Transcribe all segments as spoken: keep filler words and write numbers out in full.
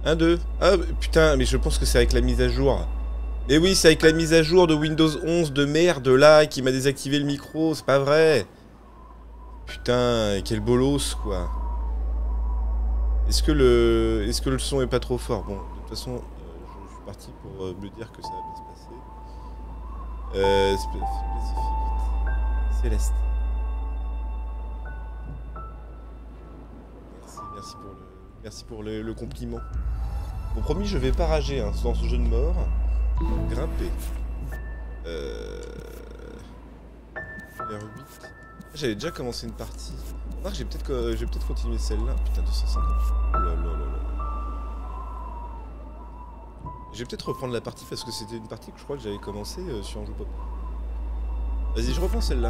un, deux. Ah putain, mais je pense que c'est avec la mise à jour. Mais oui, c'est avec la mise à jour de Windows onze de merde là qui m'a désactivé le micro, c'est pas vrai. Putain, quel bolos quoi. Est-ce que le est-ce que le son est pas trop fort? Bon, de toute façon, euh, je, je suis parti pour euh, me dire que ça va bien se passer. Euh, spécifique. Céleste. Merci, merci pour le, merci pour le, le compliment. Bon, promis, je vais pas rager hein, dans ce jeu de mort. Grimper. Euh... R huit. J'avais déjà commencé une partie. Ah, j'ai peut-être euh, j'ai peut-être continué celle-là. Putain, deux cent cinquante. Oh là là là là. Je vais peut-être reprendre la partie parce que c'était une partie que je crois que j'avais commencé euh, sur un jeu pop. Vas-y, je reprends celle-là.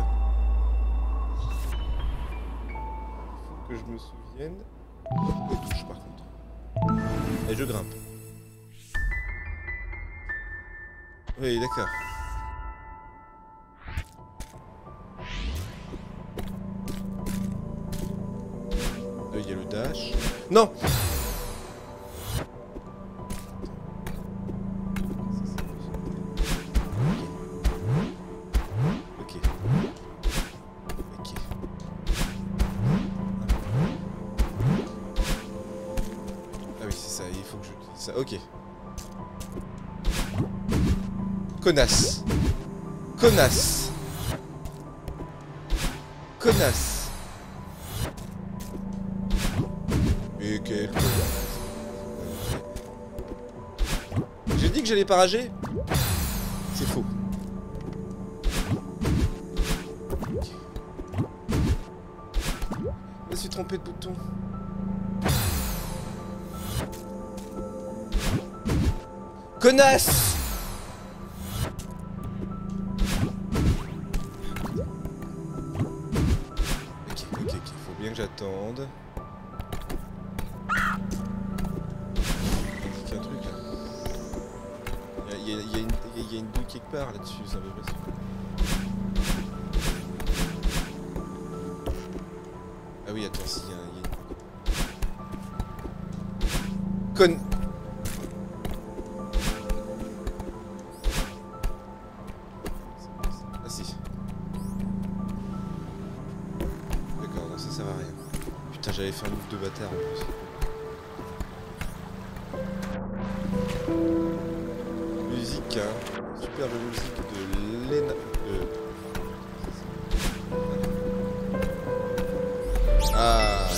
Faut que je me souvienne. Les touches par contre. Et je grimpe. Oui, d'accord. Là, il y a le dash. Non! Ok. Ok. Ah oui, c'est ça, il faut que je dise ça. Ok. Connasse. Connasse. Connasse. Mais quel connasse. J'ai dit que j'allais pas rager. C'est faux. Je me suis trompé de bouton. Connasse. J'attende. Il y a un truc là. Il y a, il y a, il y a une, il y a une douille quelque part là-dessus, ça veut pas. Ah oui, attends, si, il y a, il y a une... Con... Ah si. D'accord, non, ça sert à rien. Putain, j'avais fait un move de bâtard en plus. Musique, hein. Superbe musique de Lena. De... Ah.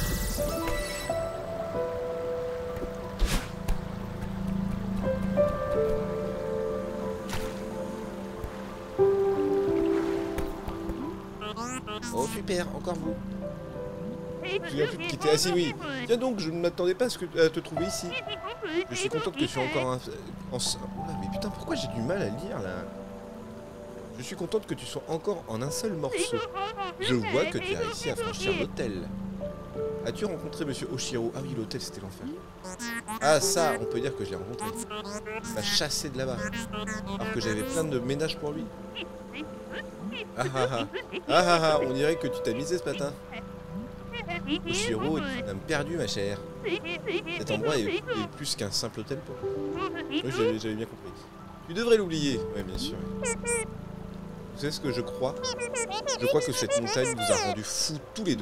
Oh super, encore vous. Je viens plus de quitter. Ah si oui. Tiens donc, je ne m'attendais pas à, ce que, à te trouver ici. Je suis contente que tu sois encore un... En... Oh là, mais putain, pourquoi j'ai du mal à lire là? Je suis contente que tu sois encore en un seul morceau. Je vois que tu as réussi à franchir l'hôtel. As-tu rencontré Monsieur Oshiro? Ah oui, l'hôtel c'était l'enfer. Ah ça, on peut dire que je l'ai rencontré. Il m'a chassé de là-bas. Alors que j'avais plein de ménage pour lui. Ah ah ah. Ah ah ah, on dirait que tu t'as misé ce matin. Oshiro est une âme perdue, ma chère. Cet endroit est, est plus qu'un simple hôtel pour moi. Oui, j'avais bien compris. Tu devrais l'oublier. Oui, bien sûr. Vous savez ce que je crois? Je crois que cette montagne nous a rendus fous tous les deux.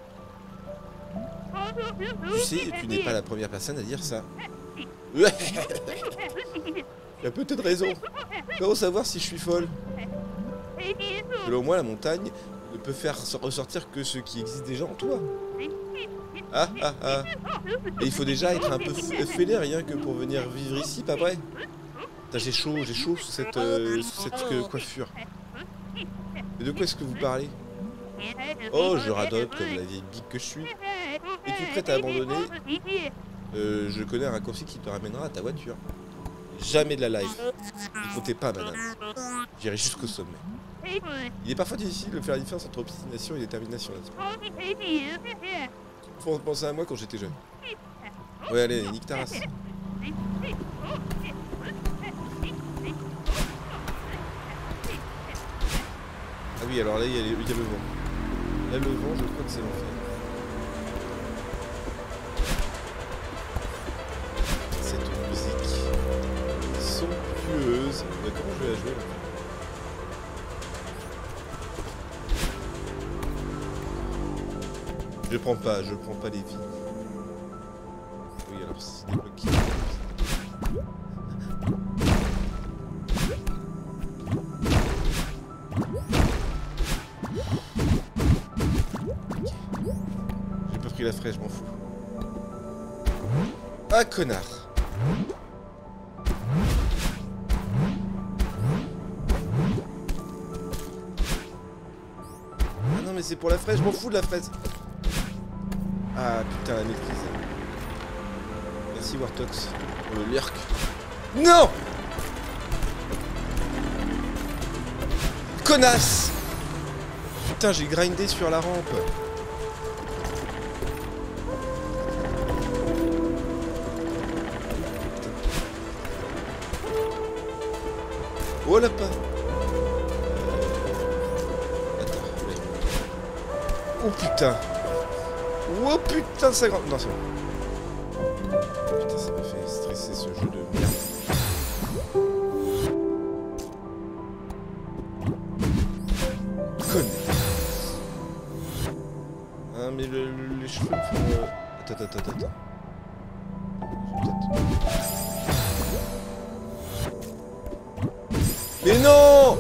Tu sais, tu n'es pas la première personne à dire ça. Tu as peut-être raison. Comment savoir si je suis folle? Selon moi, la montagne ne peut faire ressortir que ce qui existe déjà en toi. Ah ah ah. Et il faut déjà être un peu fêlé rien que pour venir vivre ici, pas vrai? J'ai chaud, j'ai chaud sous cette, euh, sous cette euh, coiffure. Mais de quoi est-ce que vous parlez? Oh, je radote comme la vieille bique que je suis. Es-tu prête à abandonner? euh, Je connais un raccourci qui te ramènera à ta voiture. Jamais de la life. Ne comptez pas, madame. J'irai jusqu'au sommet. Il est parfois difficile de faire la différence entre obstination et détermination là-dessus. Faut penser à moi quand j'étais jeune. Ouais, allez, nique ta race. Ah oui, alors là, il y, y a le vent. Là, le vent, je crois que c'est l'enfer. tueuse. Mais comment je vais la jouer là? Je prends pas, je prends pas les vies. Oui, alors c'est débloqué. J'ai pas pris la fraise, je m'en fous. Ah, connard! Ah non, mais c'est pour la fraise, je m'en fous de la fraise! Ah putain, la maîtrise. Merci Wartox. Pour le lurk. Non! Connasse! Putain, j'ai grindé sur la rampe. Oh là pas. Attends, ouais. Oh putain. Oh putain, ça grand... Non, c'est bon. Putain, ça m'a fait stresser ce jeu de merde. Connais. Ah, mais le, le, les cheveux me font... Euh... Attends, attends, attends, attends. Mais non!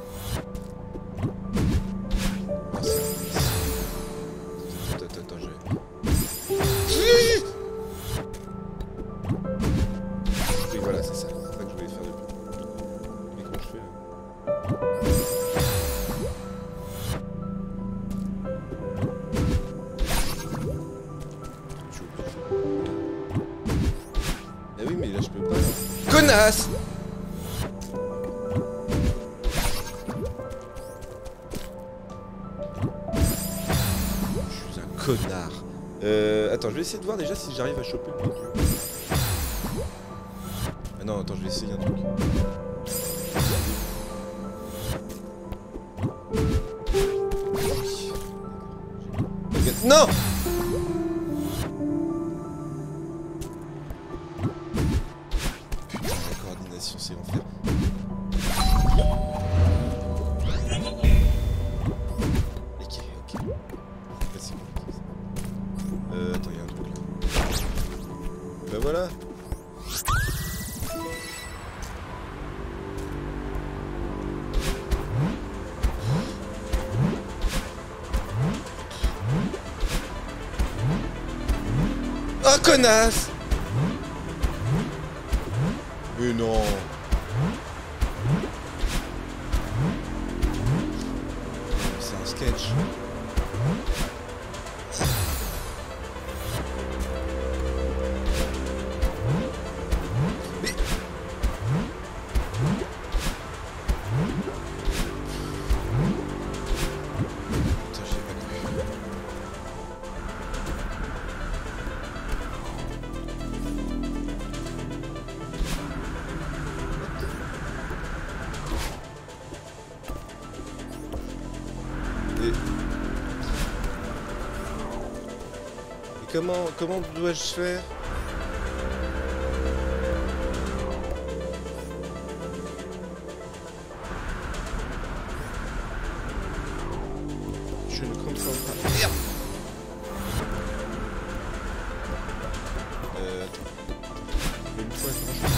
Connasse! Je suis un connard. Euh, attends, je vais essayer de voir déjà si j'arrive à choper le produit. Ah non, attends, je vais essayer un truc. Non! C'est l'enfer. Ok, ok. C'est bon. Euh, attends, il y a un truc là. Bah voilà. Oh connasse! Mais non! C'est un sketch. Mais... Putain, j'ai pas cru. Et... Et comment, comment dois-je faire? Je ne comprends pas. Merde! Euh, attends. Une fois, franchement.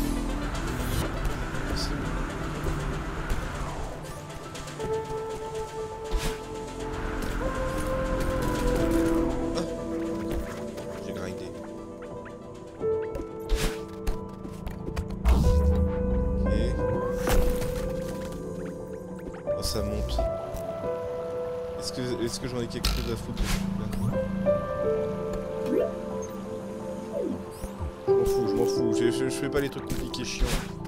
Ça monte. Est-ce que, est-ce que j'en ai quelque chose à foutre? Je m'en fous, je m'en fous. Je, je, je fais pas les trucs compliqués chiants.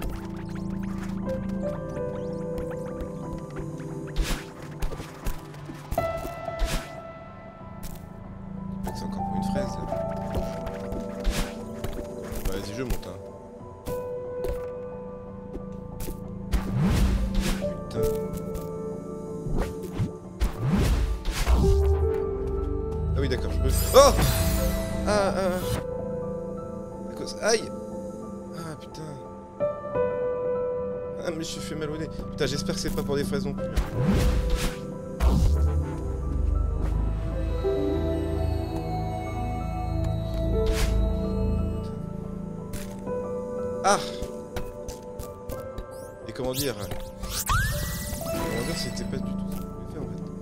C'est encore pour une fraise là. Bah, vas-y, je monte hein. Ah oui d'accord, je peux... Oh! Ah, ah, ah. À cause... Aïe! Ah putain. Ah, mais je suis fait mal au nez. Putain, j'espère que c'est pas pour des fraises non plus. Ah! Et comment dire? Comment dire, c'était pas du tout ce que je voulais faire en fait.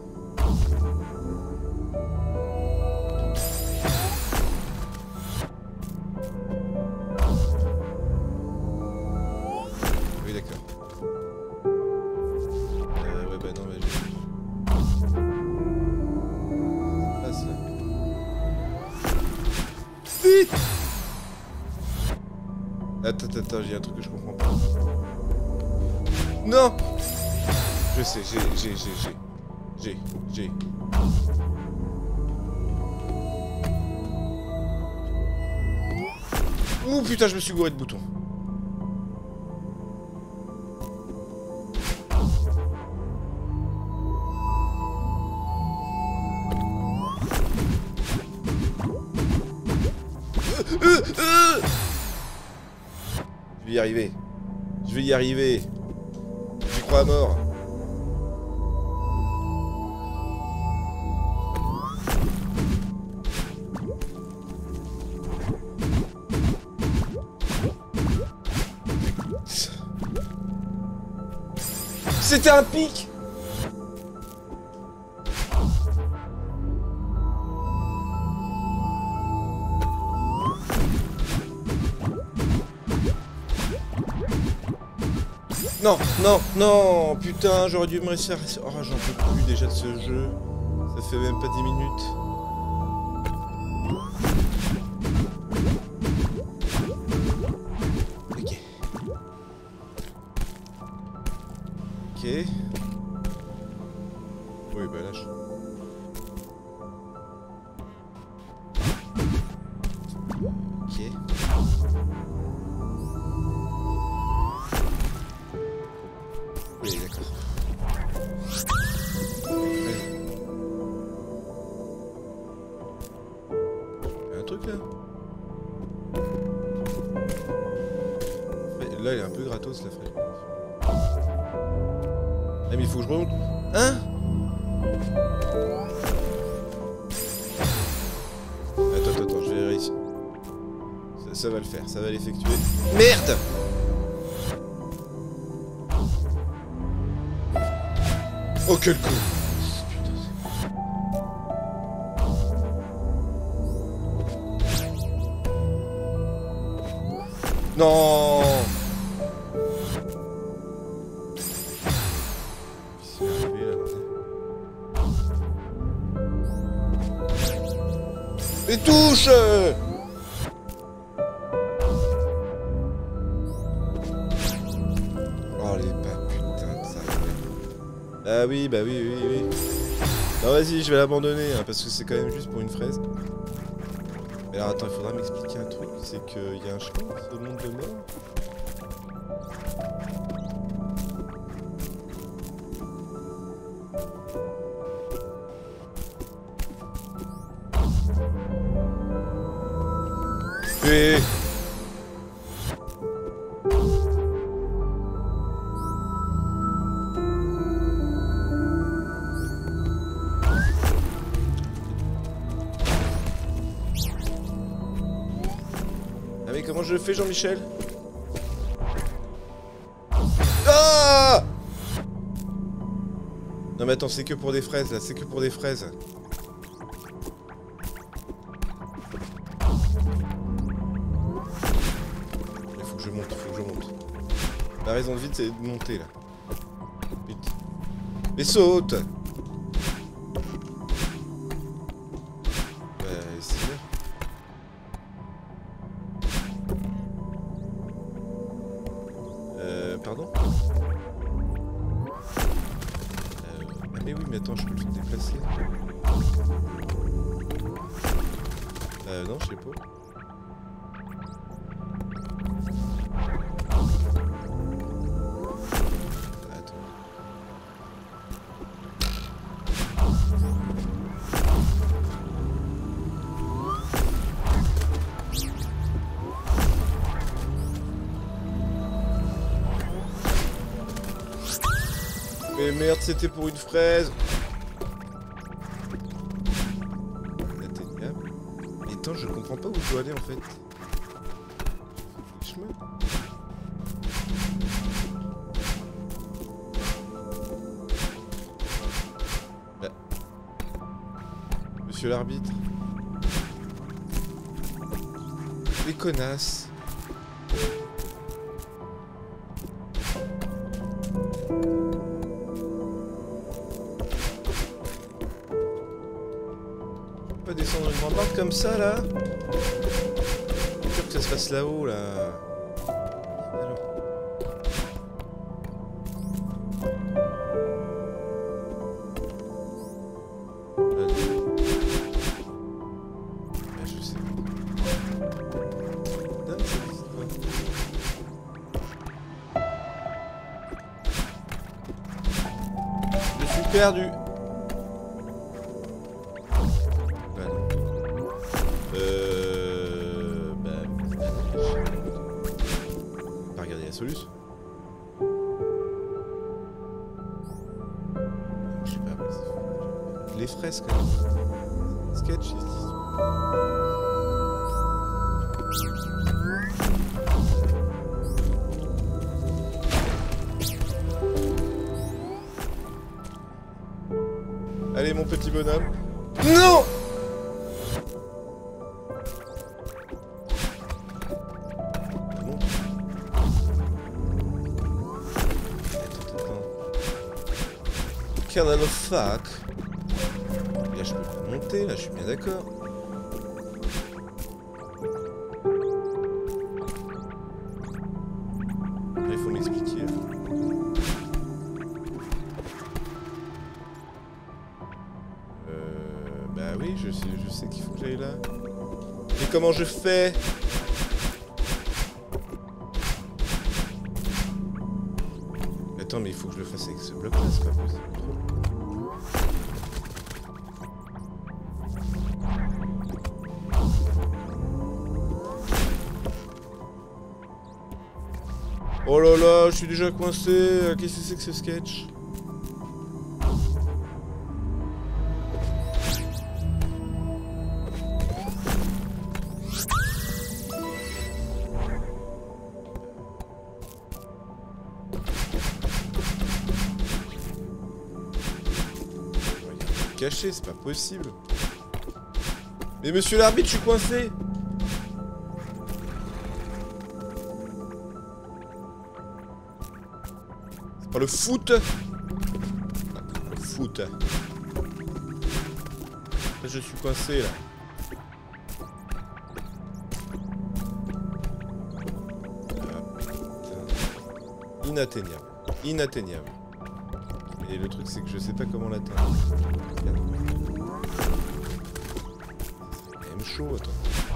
Oui, d'accord. Euh, ouais, bah non, mais je. Ça passe là. Vite! Attends, attends, attends, j'ai un truc que je comprends pas. Non! Je sais, j'ai, j'ai, j'ai, j'ai. J'ai, j'ai. Ouh putain, je me suis gouré de boutons. Euh, euh, euh Je vais y arriver. Je vais y arriver. J'y crois à mort. C'était un pic. Non, non, non, putain, j'aurais dû me réussir. Oh, j'en peux plus déjà de ce jeu. Ça fait même pas dix minutes. Ok. Ok. Oui, bah là, je... Ok. Oui, d'accord. Il y a un truc là. Là, il est un peu gratos la fraise. Ah, mais il faut que je remonte. Hein? Attends, attends, attends, je vais réussir. Ça, ça va le faire, ça va l'effectuer. Merde! Oh, quel con! Non! Et touche! Oh les pas putain de ça. Ah oui, bah oui, oui, oui. Non vas-y, je vais l'abandonner, hein, parce que c'est quand même juste pour une fraise. Mais alors attends, il faudra m'expliquer un truc, c'est qu'il y a un chemin dans ce monde de mort. Et... Ah mais comment je le fais, Jean-Michel? Ah! Non mais attends, c'est que pour des fraises là, c'est que pour des fraises. Il faut que je monte, il faut que je monte. La raison de vite c'est de monter là. Vite. Mais saute! Bah c'est bien. Euh, pardon? Euh, ah mais oui, mais attends, je peux me déplacer. Euh, non, je sais pas. Attends. Mais merde, c'était pour une fraise. Inatteignable. Mais attends, je comprends pas où je dois aller en fait. Chemin. Bah. Monsieur l'arbitre. Les connasses. Pas descendre une rambarde comme ça là. Je suis sûr que ça se passe là-haut là. Alors. Ah, je sais. Dingue, ça existe pas. Je suis perdu. Solution. Je sais pas. Les fraises quand même. Sketch ici. Allez mon petit bonhomme. Non! Quel est le fuck? Là je peux pas monter, là je suis bien d'accord. Là il faut m'expliquer. Euh... Bah oui, je sais, je sais qu'il faut que j'aille là. Mais comment je fais? Attends, mais il faut que je le fasse avec ce bloc là, c'est pas possible. Oh là là, je suis déjà coincé. Qu'est-ce que c'est que ce sketch? Caché, c'est pas possible. Mais monsieur l'arbitre, je suis coincé. C'est pas le foot. Ah, le foot. Là, je suis coincé là. Ah, inatteignable. Inatteignable. Et le truc c'est que je sais pas comment l'atteindre. C'est quand même chaud, attends.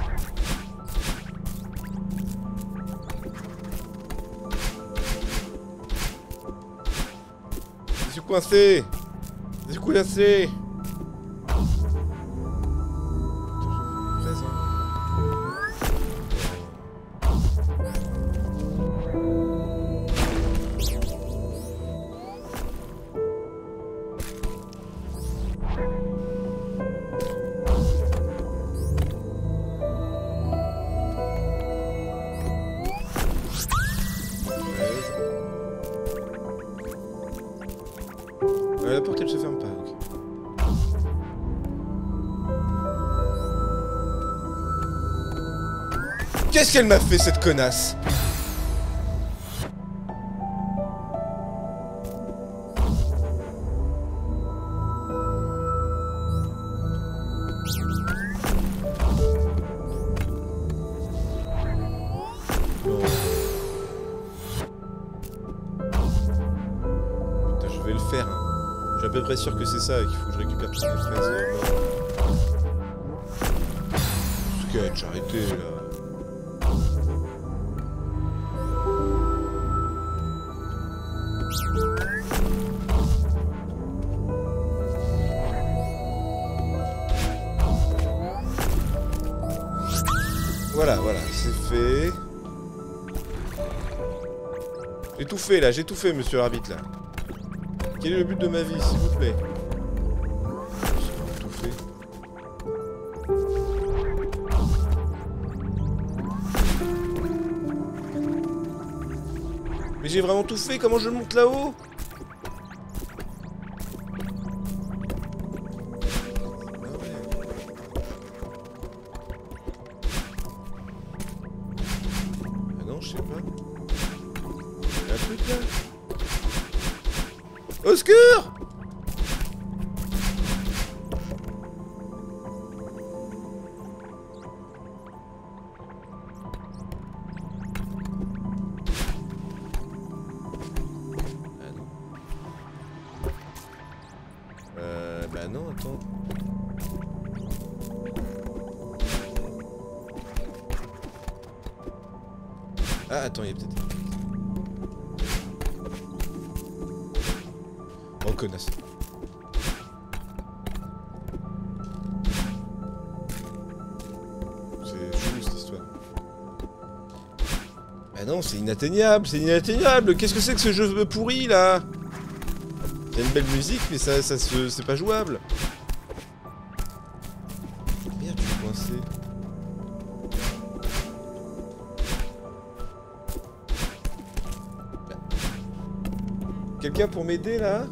Je suis coincé. Je suis coincé. La porte elle se ferme pas. Okay. Qu'est-ce qu'elle m'a fait cette connasse? Putain, je vais le faire. Hein. Je suis à peu près sûr que c'est ça et qu'il faut que je récupère toutes les fraises. Euh, Sketch, arrêtez là. Voilà, voilà, c'est fait. J'ai tout fait là, j'ai tout fait, monsieur l'arbitre là. Quel est le but de ma vie, s'il vous plaît? J'ai vraiment tout fait. Mais j'ai vraiment tout fait, comment je monte là-haut? Ah non, je sais pas. Il y a un truc là. Au secours! Euh, bah non, attends. Ah, attends, il y a peut-être... Oh, connasse. C'est fou, cette histoire. Ah non, c'est inatteignable, c'est inatteignable. Qu'est-ce que c'est que ce jeu pourri, là? Il y a une belle musique, mais ça, ça se... c'est pas jouable. Merde, je suis coincé. Bah. Quelqu'un pour m'aider, là?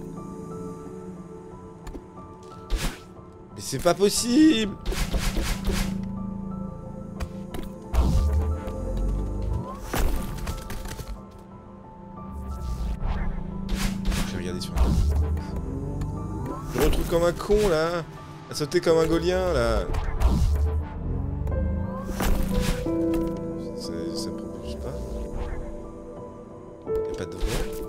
Mais c'est pas possible! Je me retrouve comme un con là, à sauter comme un gaulien là. Ça, ça me propulse pas. Y'a pas de vent.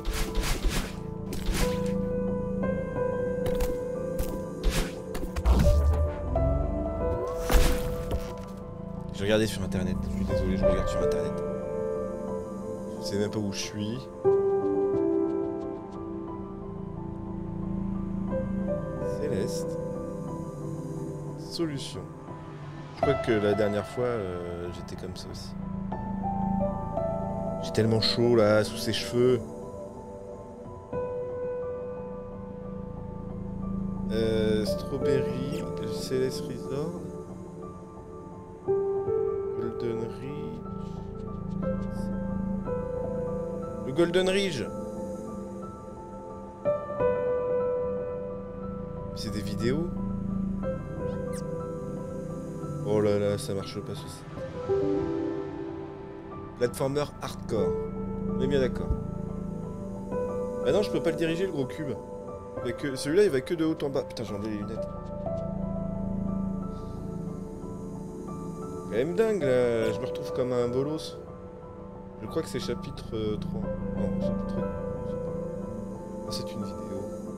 Je regardais sur internet, je suis désolé, je regarde sur internet. Je sais même pas où je suis. Céleste. Solution. Je crois que la dernière fois, euh, j'étais comme ça aussi. J'ai tellement chaud là, sous ses cheveux. Euh, Strawberry, Céleste Resort. Golden Ridge. Le Golden Ridge. C'est des vidéos. Oh là là, ça marche pas ceci. Platformer hardcore. On est bien d'accord. Ah non, je peux pas le diriger le gros cube. Que... Celui-là il va que de haut en bas. Putain, j'ai enlevé les lunettes. Quand même dingue là, je me retrouve comme un bolos. Je crois que c'est chapitre euh, trois. Non, chapitre... Je sais pas. Ah, c'est une vidéo.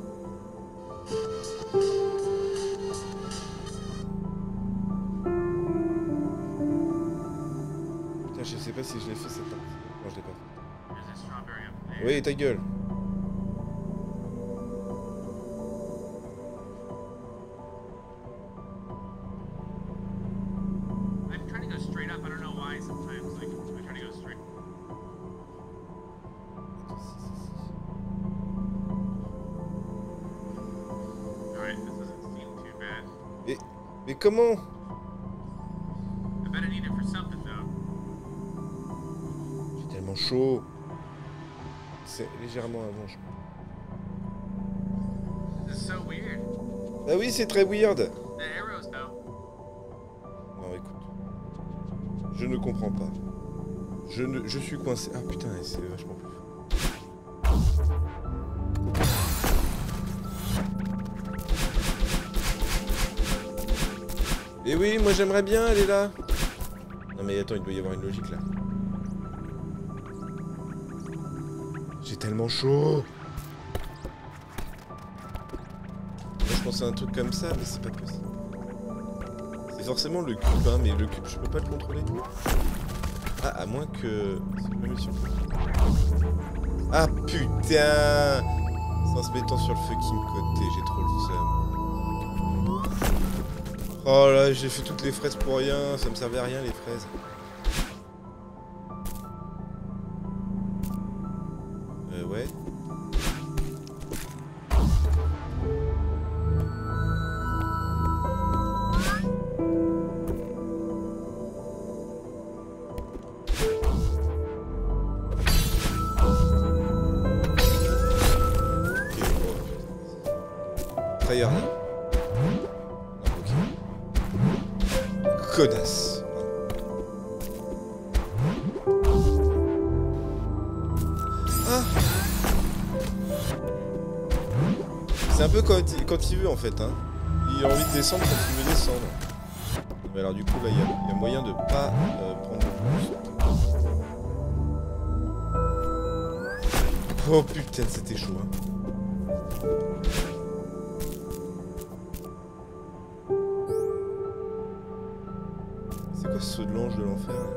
Putain, je sais pas si je l'ai fait cette partie. Non, je l'ai pas fait. Oui, ta gueule. Mais, mais comment? J'ai tellement chaud. C'est légèrement avant, je crois. Ah oui, c'est très weird. Non, écoute. Je ne comprends pas. Je ne, je suis coincé. Ah putain, c'est vachement plus. Et oui, moi j'aimerais bien aller là. Non mais attends, il doit y avoir une logique là. J'ai tellement chaud. Moi je pensais à un truc comme ça, mais c'est pas possible. C'est forcément le cube, hein, mais le cube je peux pas le contrôler. Ah, à moins que... Ah putain! Sans se mettant sur le fucking côté, j'ai trop le seum. Oh là, j'ai fait toutes les fraises pour rien, ça me servait à rien les fraises. Euh, ouais. Tryhard. Ah, ok. Connasse. Ah. C'est un peu quand il, quand il veut en fait, hein. Il a envie de descendre quand il veut descendre. Mais alors du coup là il y, y a moyen de pas euh, prendre le boost. Oh putain c'était chaud hein. C'est quoi ce saut de l'ange de l'enfer là?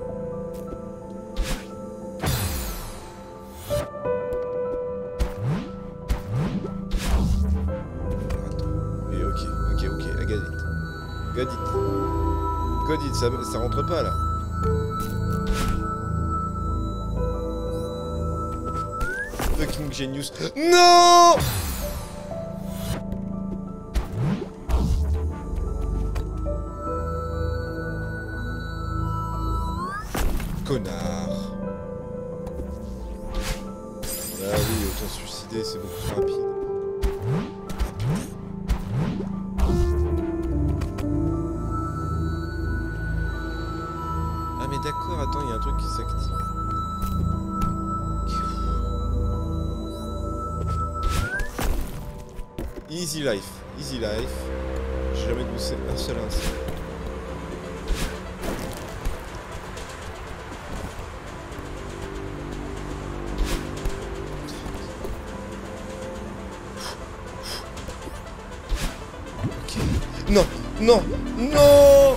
God it. God it, ça, ça rentre pas là. Fucking genius. Non! Connard. Ah oui, autant se suicider, c'est beaucoup plus rapide. D'accord, attends, il y a un truc qui s'active. Easy life, easy life. J'ai jamais bossé un seul instant. Ok. Non, non, non!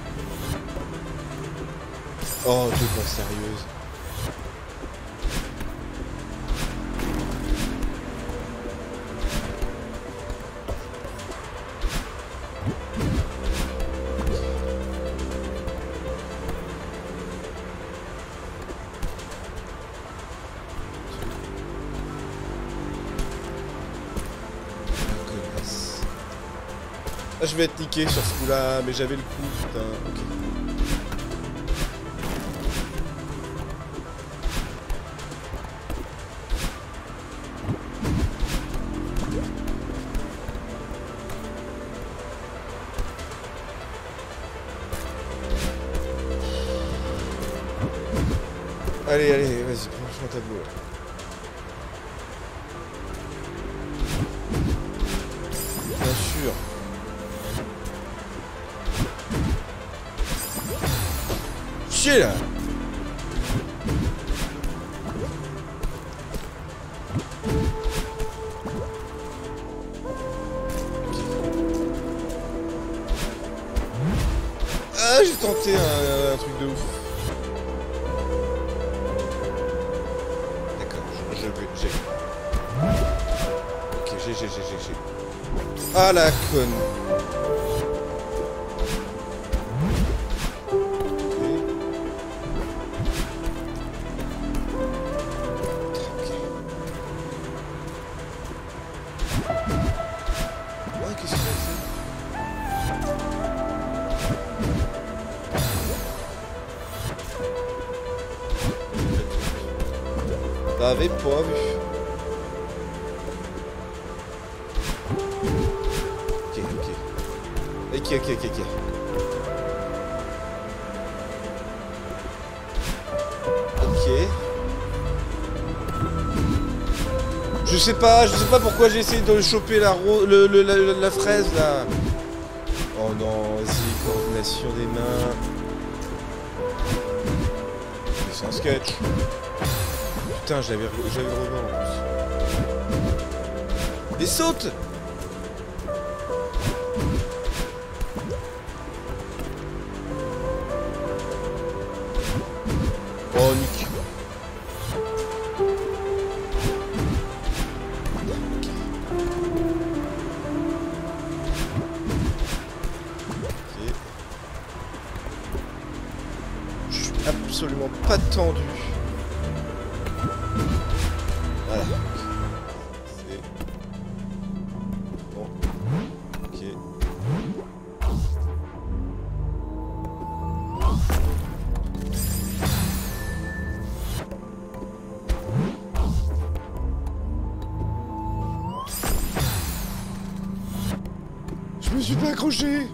Oh, deux pas sérieuse. Ah, je vais être niqué sur ce coup-là, mais j'avais le coup, putain. Ok. Allez, allez, vas-y, prends ton tableau. Là. Bien sûr. Chier là. Ah, j'ai tenté un, un truc de ouf. Ok, j'ai, j'ai, j'ai, j'ai. Ah la conne. Ok. Ouais, qu'est-ce qu'il a fait? T'avais pas vu. Ok, ok, ok, ok. Ok. Je sais pas, je sais pas pourquoi j'ai essayé de choper la, le, le, la, la fraise là. Oh non, vas-y, coordination des mains. C'est un sketch. Putain, j'avais j'avais le rebond en plus. Et saute! Oh, nique. Ok. Je suis absolument pas tendu. Voilà. C'est bon. Ok. suis pas accroché.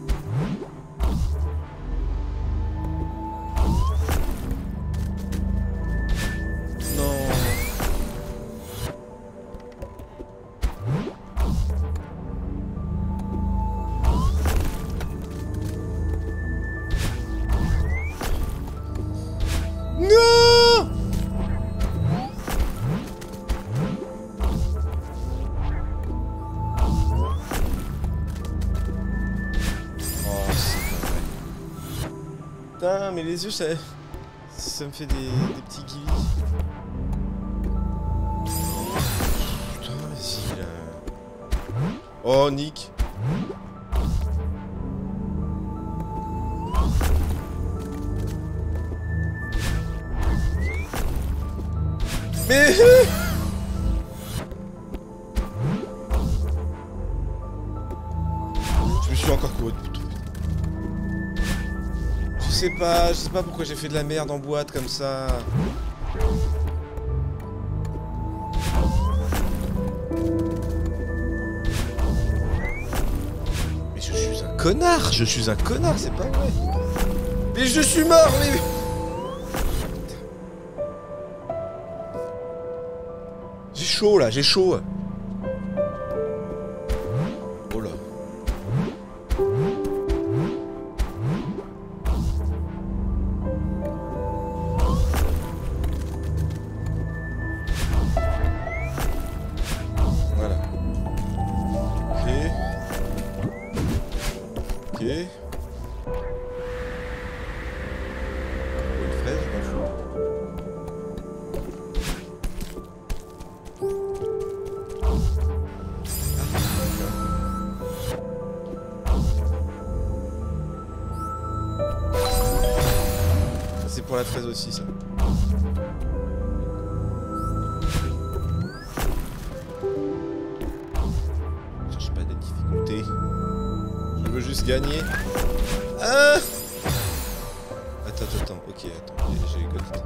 Putain, mais les yeux, ça, ça me fait des, des petits guillis. Putain, vas-y, là. Oh, Nick. Mais... Je me suis encore couru. Je sais pas, je sais pas pourquoi j'ai fait de la merde en boîte comme ça. Mais je suis un connard, je suis un connard, c'est pas vrai. Mais je suis mort, mais... J'ai chaud là, j'ai chaud. Oh là. Voilà. Ok. Ok. Une fraise, je m'en fous. C'est pour la fraise aussi, ça. Je cherche pas de difficulté. Je veux juste gagner. Ah! Attends, attends, attends. Ok, attends. J'ai Ghost.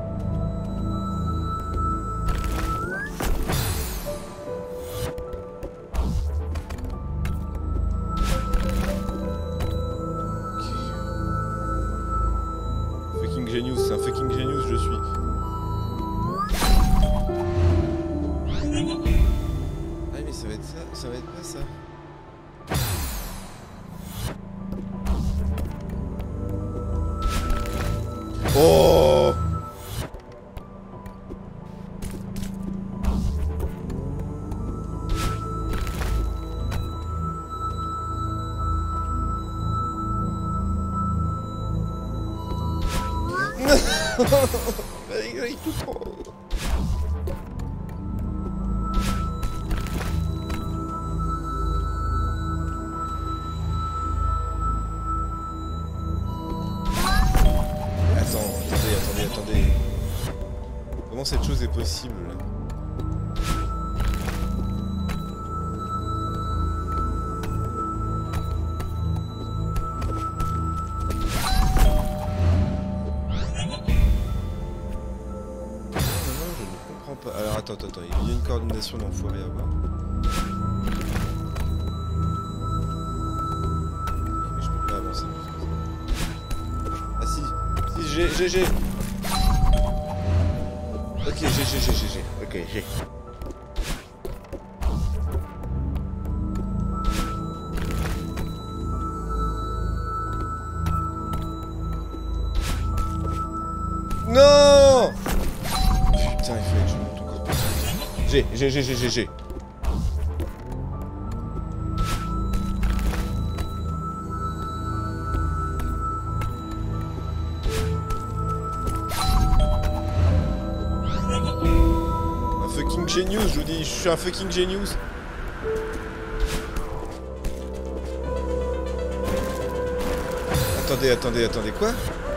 Genius, c'est un fucking genius, je suis. Ah mais ça va être ça, ça va être pas ça. Oh! Il tout prend. Attends, attendez, attendez, attendez. Comment cette chose est possible là? Alors attends, attends, attends, il y a une coordination d'enfoiré à voir. Mais je peux pas avancer. Ah si, si, j'ai, j'ai, j'ai. Ok, j'ai, j'ai, j'ai, j'ai, j'ai. Ok, j'ai. Non! Putain, il fallait que je monte encore plus. J'ai, j'ai, j'ai, j'ai, j'ai, j'ai. Un fucking genius, je vous dis, je suis un fucking genius. Attendez, attendez, attendez, quoi?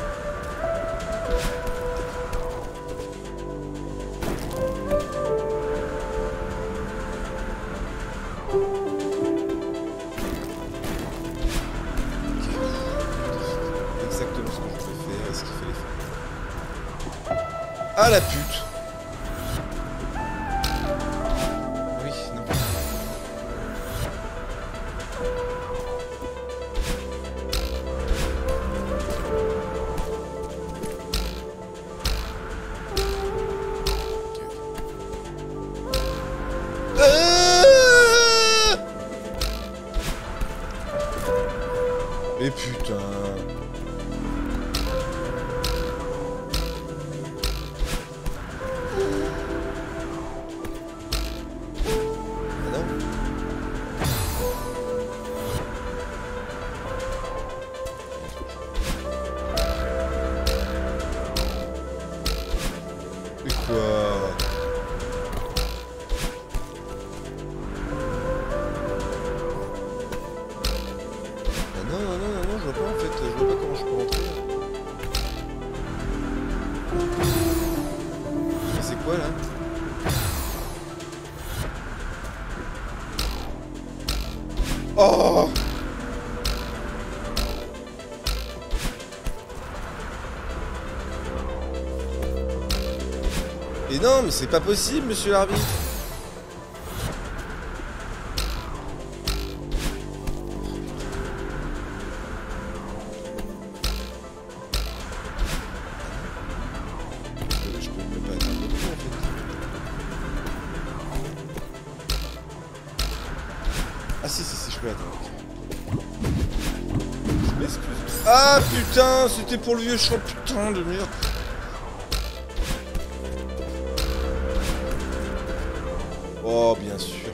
Exactement ce que je devais faire et ce qu'il fallait faire. Ah la pute! Oui, non. Mais putain. Oh! Et non, mais c'est pas possible, monsieur l'arbitre. Je peux même pas atteindre le coup, en fait. Ah si, si, si, je peux atteindre. Je m'excuse. Ah putain, c'était pour le vieux champ, putain de merde. Oh, bien sûr.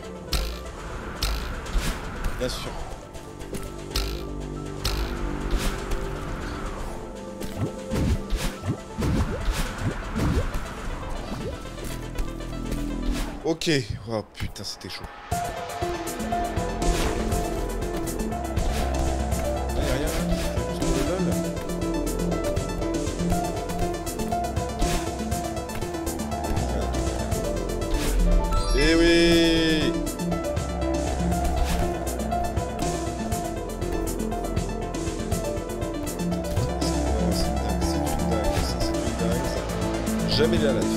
Bien sûr. Ok. Oh putain, c'était chaud. Y'a rien là. Juste pour le lol. Eh oui. Non, c'est dingue, c'est une dingue, ça, c'est une dingue, ça. Jamais la life.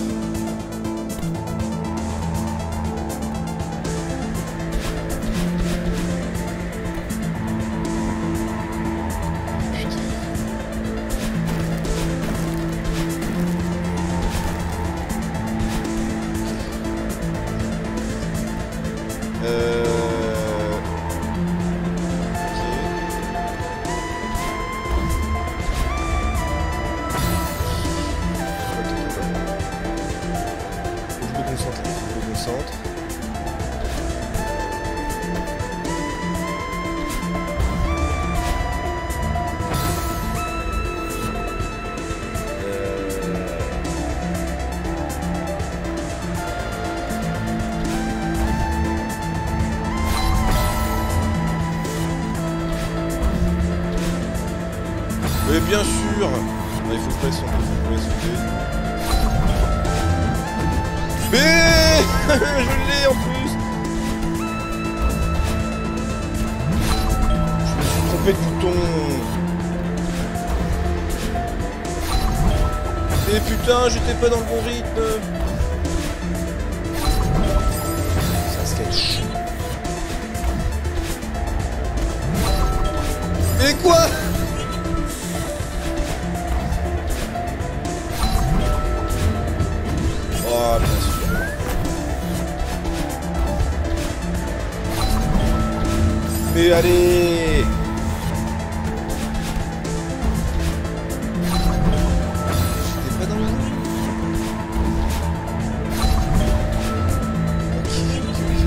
Mais bien sûr. Il faut pas sauter, il faut pas sauter. Mais je l'ai en plus. Je me suis trompé de bouton. Et putain, j'étais pas dans le bon rythme. C'est un sketch. Mais quoi? Oh, bien sûr. Mais allez! J'étais pas dans le jeu. Ok, ok, ok.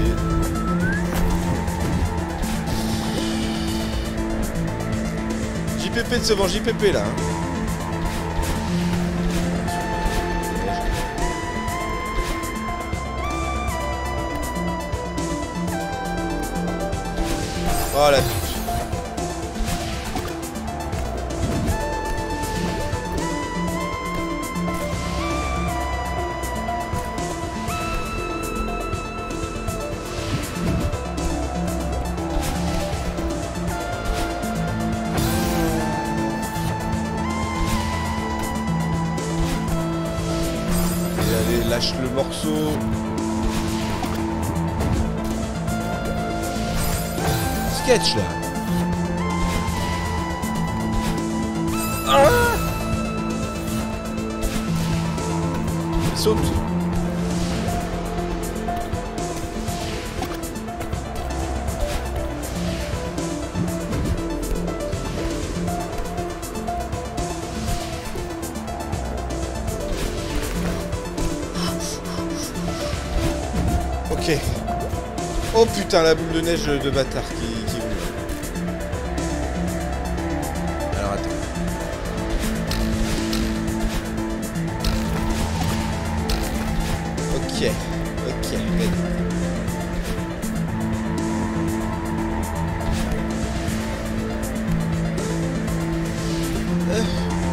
J P P de ce vent, J P P là. Hein. Oh la pute. Et allez, lâche le morceau. Sketch là. Ah, il saute. Ok. Oh putain, la boule de neige de bâtard qui, qui est venue. Alors attends. Ok. Ok. Ready. Euh.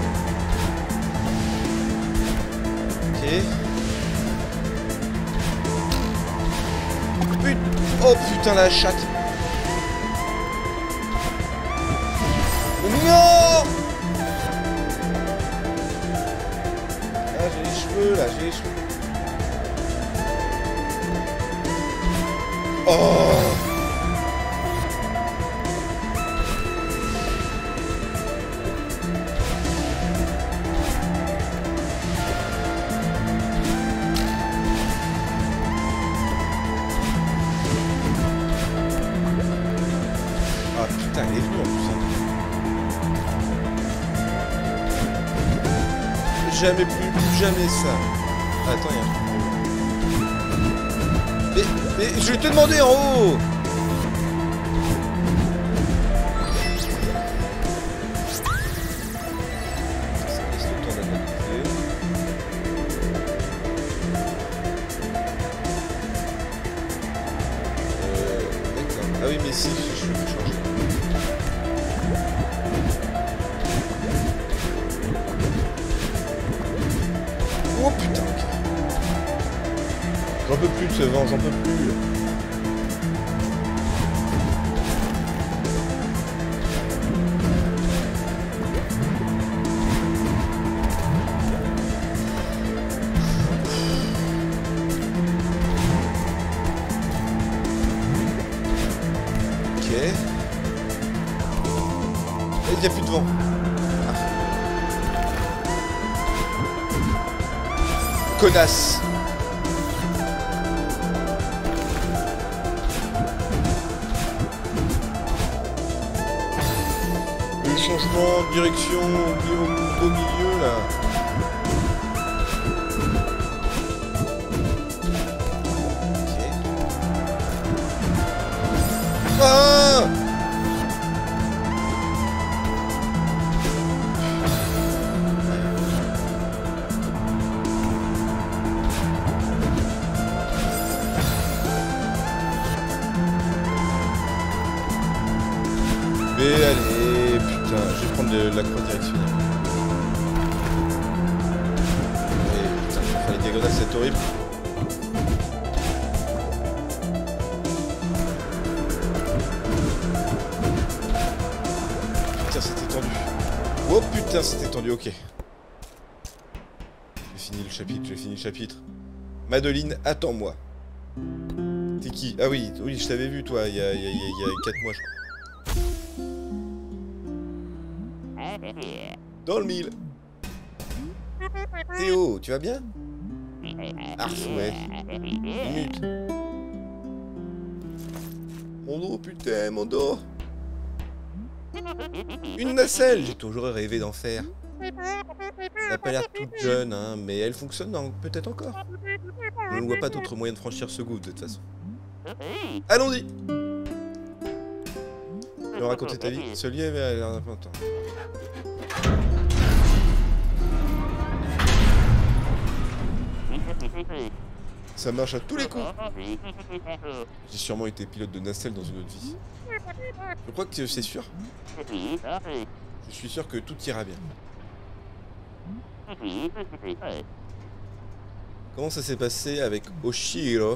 Ok. Putain. Oh putain la chatte. Non. Ah j'ai les cheveux là, j'ai les cheveux. Oh. Ah putain, elle est venue en plus. Jamais plus, plus jamais ça. Attends, il y a un truc. Mais, mais je vais te demander en haut. Ça laisse le temps d'analyser. Euh, d'accord. Ah oui, mais si, je peux changer. Oh putain, ok. J'en peux plus de ce vent, j'en peux plus. Ok. Il n'y a plus de vent. Ah. Connasse. Le changement de direction au, au milieu là. Ok. Ah! Mais allez, putain, je vais prendre de la croix directionnelle. Allez, putain, faire les diagonales, c'est horrible. Putain, c'était tendu. Oh putain, c'était tendu, ok. J'ai fini le chapitre, j'ai fini le chapitre. Madeline, attends-moi. T'es qui? Ah oui, oui, je t'avais vu, toi, il y a, il y a, il y a quatre mois, je crois. Dans le mille. Théo, tu vas bien? Ah ouais. Minute. Mon dos, putain, mon dos. Une nacelle, j'ai toujours rêvé d'en faire. Elle n'a pas l'air toute jeune, hein, mais elle fonctionne peut-être encore. Je ne vois pas d'autre moyen de franchir ce gouffre de toute façon. Allons-y. Tu veux raconter ta vie? Ce lien avait l'air important. Ça marche à tous les coups. J'ai sûrement été pilote de nacelle dans une autre vie. Je crois que c'est sûr. Je suis sûr que tout ira bien. Comment ça s'est passé avec Oshiro?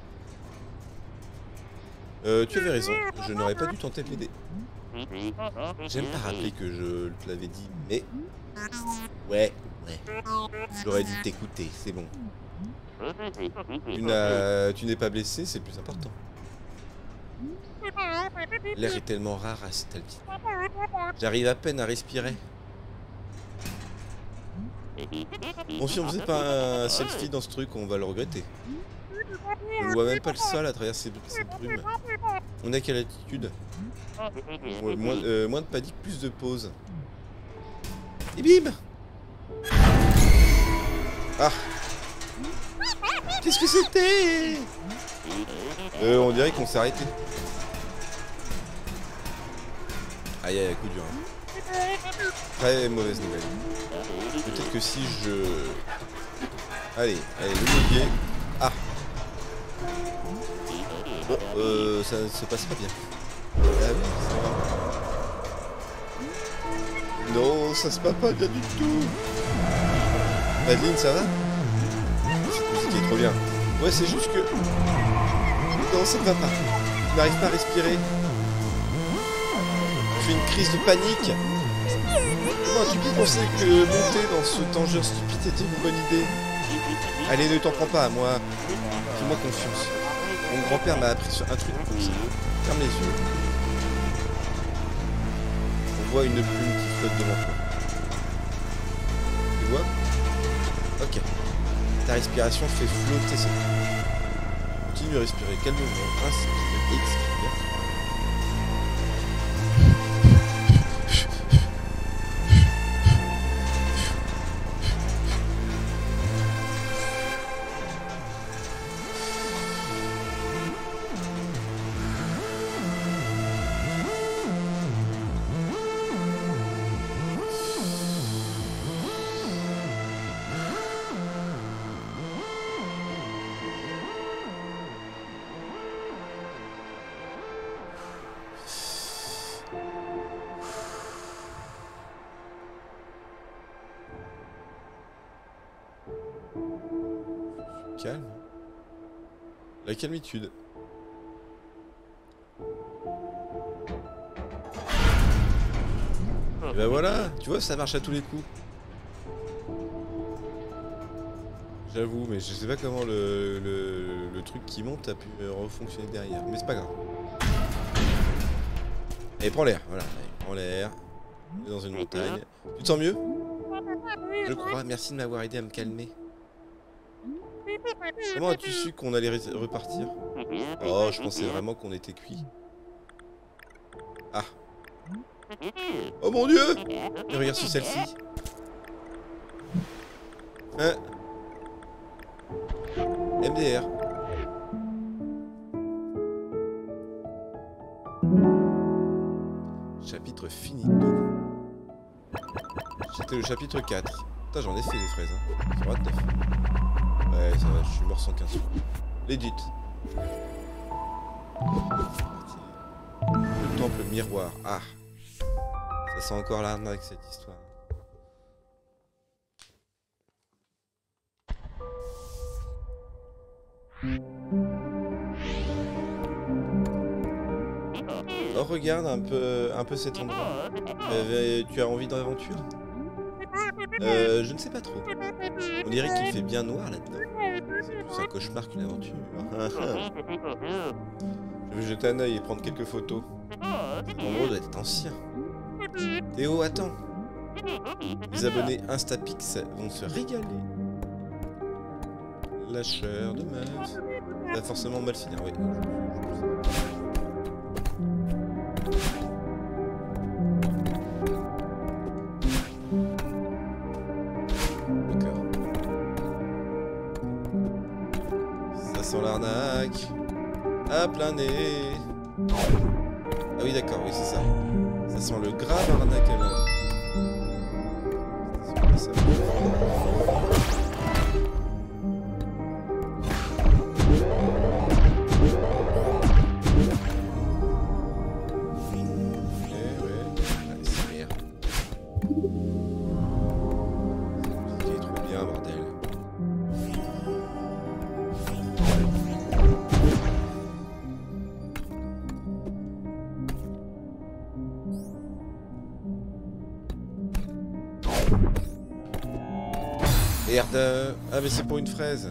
Euh, tu avais raison, je n'aurais pas dû tenter de l'aider. J'aime pas rappeler que je te l'avais dit, mais... Ouais, ouais. J'aurais dû t'écouter, c'est bon. Tu n'as... Tu n'es pas blessé, c'est le plus important. L'air est tellement rare à cette altitude. J'arrive à peine à respirer. Bon, si on faisait pas un selfie dans ce truc, on va le regretter. On ne voit même pas le sol à travers ces, ces brumes. On est à quelle altitude? Ouais, moins, euh, moins de panique, plus de pause. Et bim! Ah! Qu'est-ce que c'était? Euh, on dirait qu'on s'est arrêté. Aïe aïe, coup dur. Hein. Très mauvaise nouvelle. Peut-être que si je... Allez, allez, le levier. Ah. Bon, euh, ça ne se passe pas bien. Ah oui, ça va. Non, ça se passe pas bien du tout. Madeline, ça va? Cette musique est trop bien. Ouais, c'est juste que... Non, ça ne va pas. Je n'arrive pas à respirer. Je fais une crise de panique. Comment as-tu pu penser que monter dans ce danger stupide était une bonne idée? Allez, ne t'en prends pas à moi. Fais-moi confiance. Mon grand-père m'a appris sur un truc comme ça. Ferme les yeux. On voit une plume qui flotte devant toi. Tu vois? Ok. Ta respiration fait flotter cette plume. Continue à respirer calmement. Inspire, expire. Calme. La calmitude. Et ben voilà, tu vois, ça marche à tous les coups. J'avoue, mais je sais pas comment le, le, le truc qui monte a pu refonctionner derrière. Mais c'est pas grave. Allez, prends l'air, voilà. Allez, prends l'air. On est dans une montagne. Tu te sens mieux? Je crois, merci de m'avoir aidé à me calmer. Comment as-tu su qu'on allait repartir? Oh, je pensais vraiment qu'on était cuit. Ah. Oh mon dieu! Et regarde sur celle-ci. Hein? M D R. Chapitre finito. C'était le chapitre quatre. Putain, j'en ai fait des fraises, hein. Sur vingt-neuf. Ouais, ça va, je suis mort cent quinze fois. L'edit. Le temple miroir. Ah. Ça sent encore l'arnaque cette histoire. Oh, regarde un peu, un peu cet endroit. Euh, tu as envie d'aventure? Euh, je ne sais pas trop. On dirait qu'il fait bien noir là-dedans. C'est plus un cauchemar qu'une aventure. Je vais jeter un œil et prendre quelques photos. Cet endroit doit être ancien. Théo, attends. Les abonnés Instapix vont se régaler. Lâcheur de meuf. Ça va forcément mal finir, oui. L'arnaque à plein nez. Ah oui d'accord, oui c'est ça. Ça sent le grave arnaque à l'heure. C'est ça. Eh ouais. Allez c'est merde. C'est trop bien bordel. Merde. Ah mais c'est pour une fraise.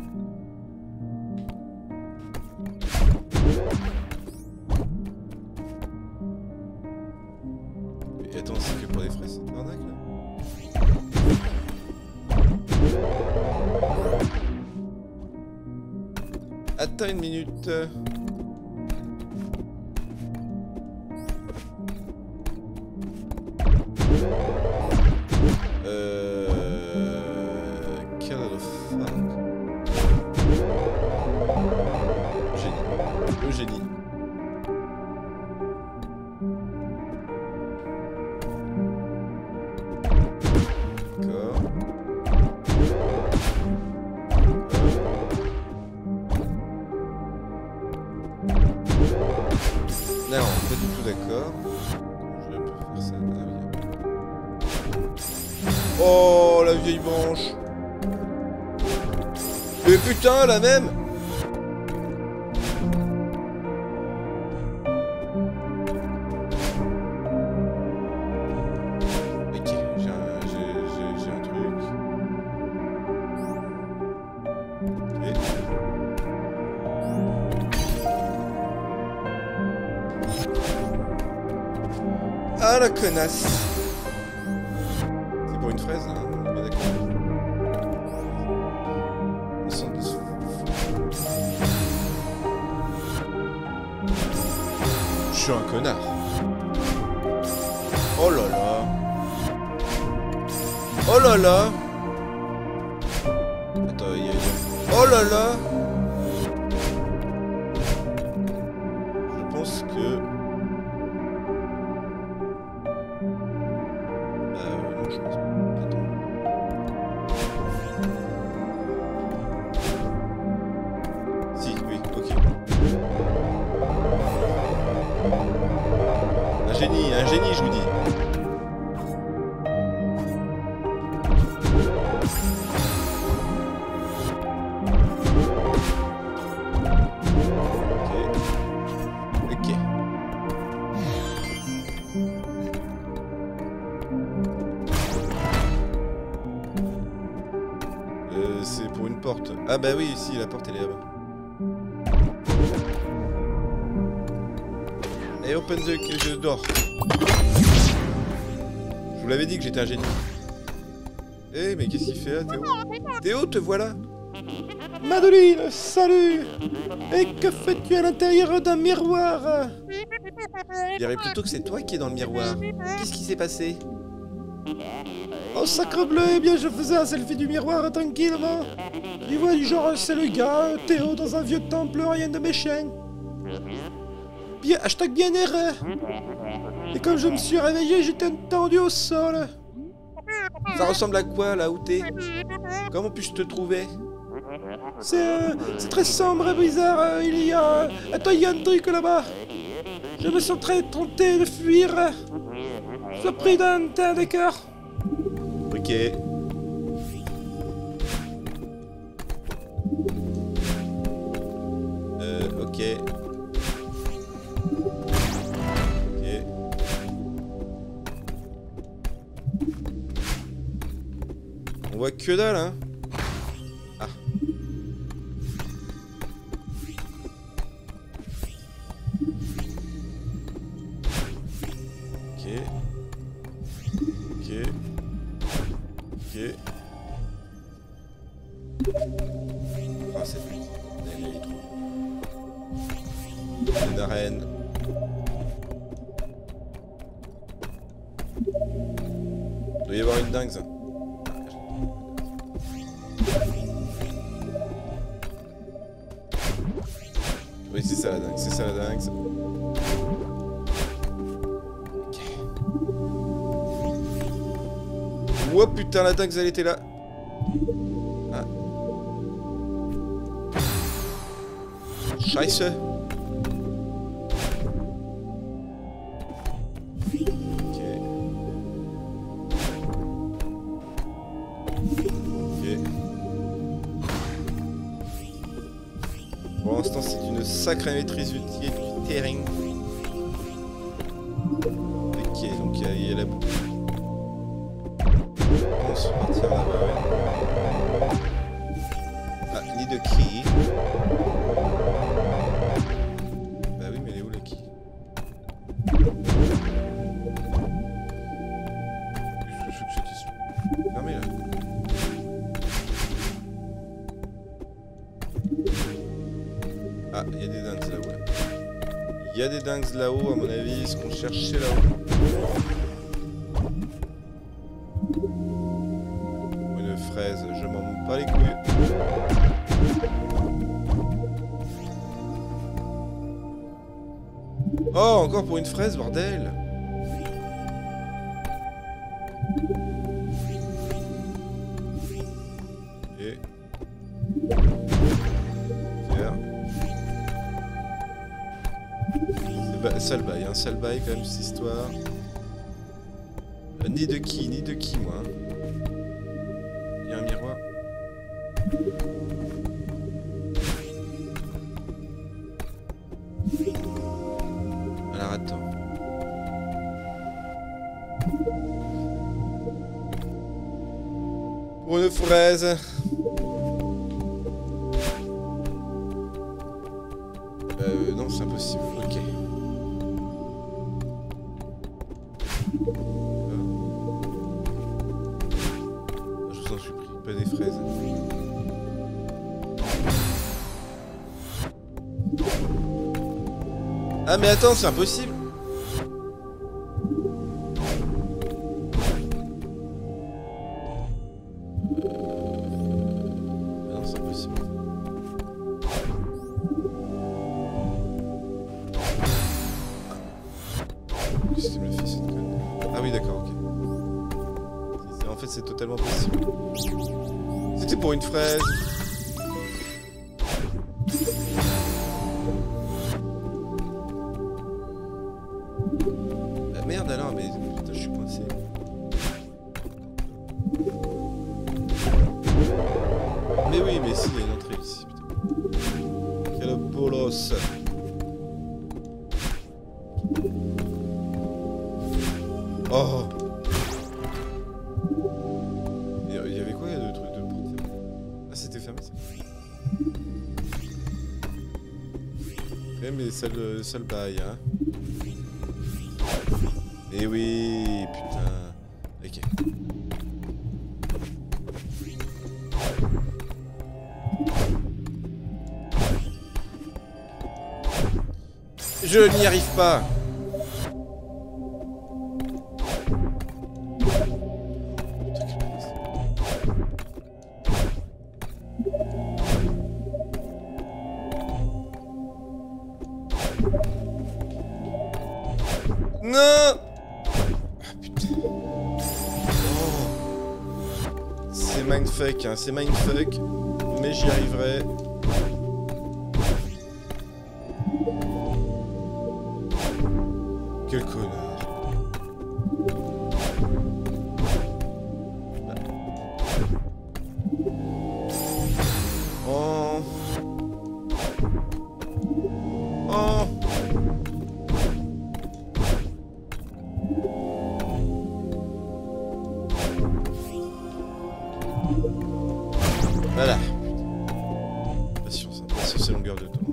Mais attends, c'est que pour des fraises, c'est arnaque là. Attends une minute. Non, pas du tout d'accord. Je peux faire ça. Ah, oh, la vieille branche. Mais putain, la même. Ok, j'ai un, j'ai, j'ai, j'ai un truc. Ok. Ah la connasse. C'est pour une fraise, hein, on est bien d'accord. Le centre de... Je suis un connard. Oh là là. Oh là là. Attends, il y a... Oh là là. Je pense que... Un génie, un génie, je vous dis. Ok. Ok. Euh, c'est pour une porte. Ah bah oui, si, la porte elle est là-bas. Et open the door. Je vous l'avais dit que j'étais un génie. Eh, mais qu'est-ce qu'il fait là, Théo? Théo, te voilà. Madeline, salut. Et que fais-tu à l'intérieur d'un miroir? Je dirais plutôt que c'est toi qui es dans le miroir. Qu'est-ce qui s'est passé? Oh sacre bleu, eh bien je faisais un selfie du miroir tranquillement. Tu vois du genre, c'est le gars, Théo, dans un vieux temple, rien de méchant. Bien, hashtag bien erreur. Et comme je me suis réveillé, j'étais tendu au sol. Ça ressemble à quoi, là où t'es? Comment puis-je te trouver? C'est euh, c'est très sombre et bizarre. Euh, il y a... Euh... Attends, il y a un truc là-bas. Je me sens très tenté de fuir. Sois prudent, t'es d'accord? Ok. Euh, ok. On voit que dalle, hein. Ah. Ok. Ok. Ok. Ah, cette nuit. Elle est trop. Une arène. Il doit y avoir une dingue, ça. Oui, c'est ça la dingue, c'est ça la dingue. Ça. Ok. Oh putain, la dingue, elle était là. Ah. Scheiße. Ok. Ok. Pour l'instant, c'est une sacrée maîtrise du tir du terrain. Ok, donc il y, y a la boucle. On se partir là-bas, ouais. Ah, need a key. Bah oui, mais elle est où la key? Qu'est-ce que c'était fermé là? Ah, il y a des dingues là-haut. Il y a des dingues là-haut, à mon avis. Ce qu'on cherche, c'est là-haut. Une fraise, je m'en bats les couilles. Oh, encore pour une fraise, bordel! Et... Tiens. C'est Bah, sale bail, hein, sale bail quand même cette histoire. Euh, ni de qui, ni de qui moi. Il y a un miroir. Alors attends. Pour une fraise. Euh, non, c'est impossible. Ok. Ah, je vous en supplie, pas des fraises. Ah mais attends, c'est impossible. Non, c'est impossible. Qu'est-ce qu'il me fait cette conne? Ah oui d'accord, ok. En fait c'est totalement possible. C'était pour une fraise. Ah merde alors, mais putain je suis coincé. Mais oui, mais si, il y a une entrée ici, putain. Quel bolos. Oh. Il y avait quoi de trucs de porte? Ah c'était fermé ça. Ouais mais sale, sale bail hein. Eh oui, putain. Ok. Je n'y arrive pas. Non. Ah putain. Oh. C'est mindfuck, hein, c'est mindfuck. Mais j'y arriverai. Quel connard. Oh. Oh. Voilà. Patience, hein. Patience et longueur de temps.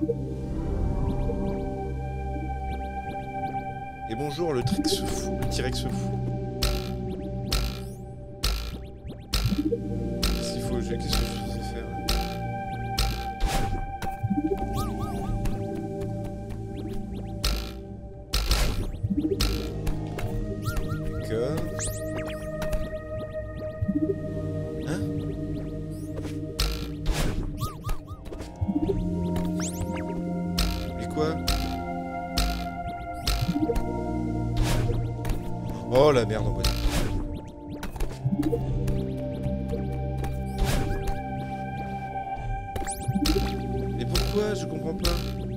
Et bonjour, le T-Rex fou. Le T-Rex fou. Qu'est-ce qu'il faut, qu'est-ce que je sais faire? D'accord. Hein? Et quoi? Oh la merde en boîte. Et pourquoi? Je comprends pas.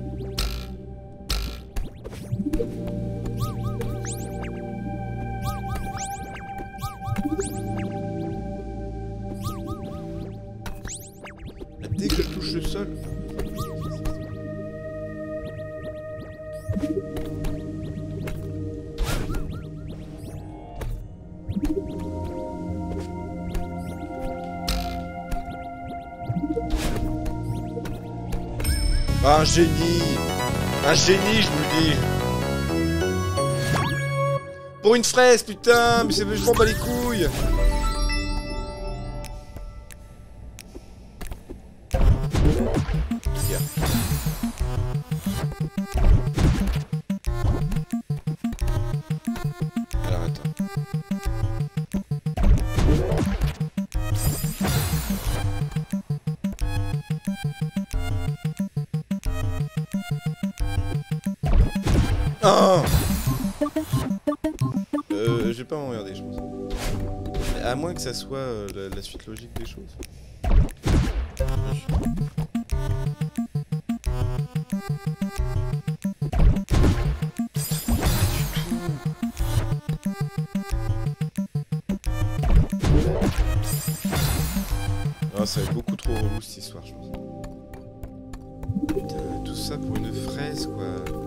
Dès que je touche le sol. Ah, un génie. Un génie, je vous le dis. Pour une fraise, putain. Mais c'est je m'en bats les couilles. Tiens. Alors attends. Oh euh, je vais pas m'emmerder, je pense. À moins que ça soit euh, la, la suite logique des choses. ça va être beaucoup trop relou cette histoire, je pense. Putain, tout ça pour une fraise, quoi.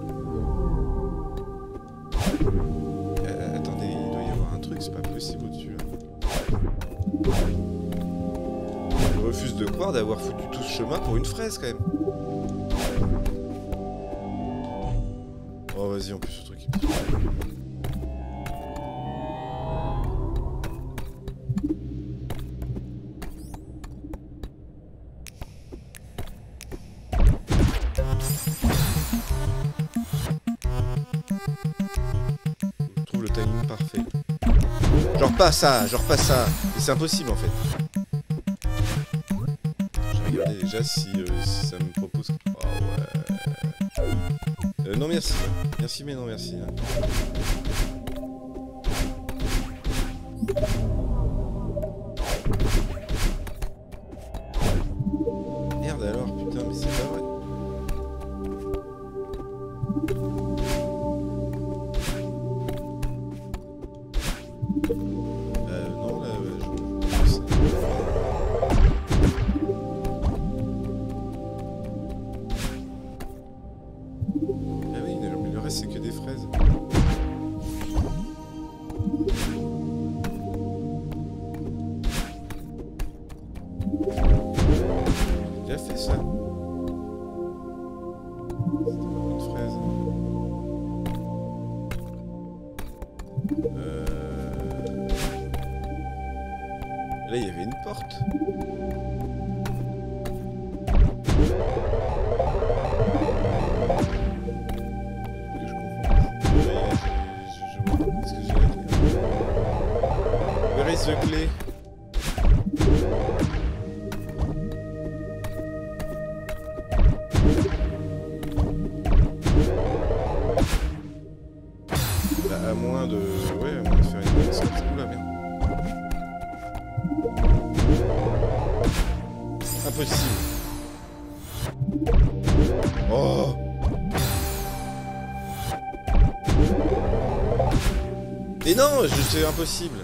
Euh, attendez, il doit y avoir un truc, c'est pas possible au-dessus, là. Je refuse de croire d'avoir foutu tout ce chemin pour une fraise, quand même. Oh, vas-y, en plus, ce truc... Genre pas ça, genre pas ça. Et c'est impossible en fait. Je vais regarder déjà si, euh, si ça me propose... Oh ouais... Euh, non merci. Merci mais non merci. Merde alors, putain mais c'est pas vrai. C'est que des fraises. J'ai déjà fait ça. C'était une fraise. Euh... Là, il y avait une porte. The clé. Bah, à moins de... Ouais, à moins de faire une bonne sorte. Oula, merde. Impossible. Oh. Mais non, je c'est impossible.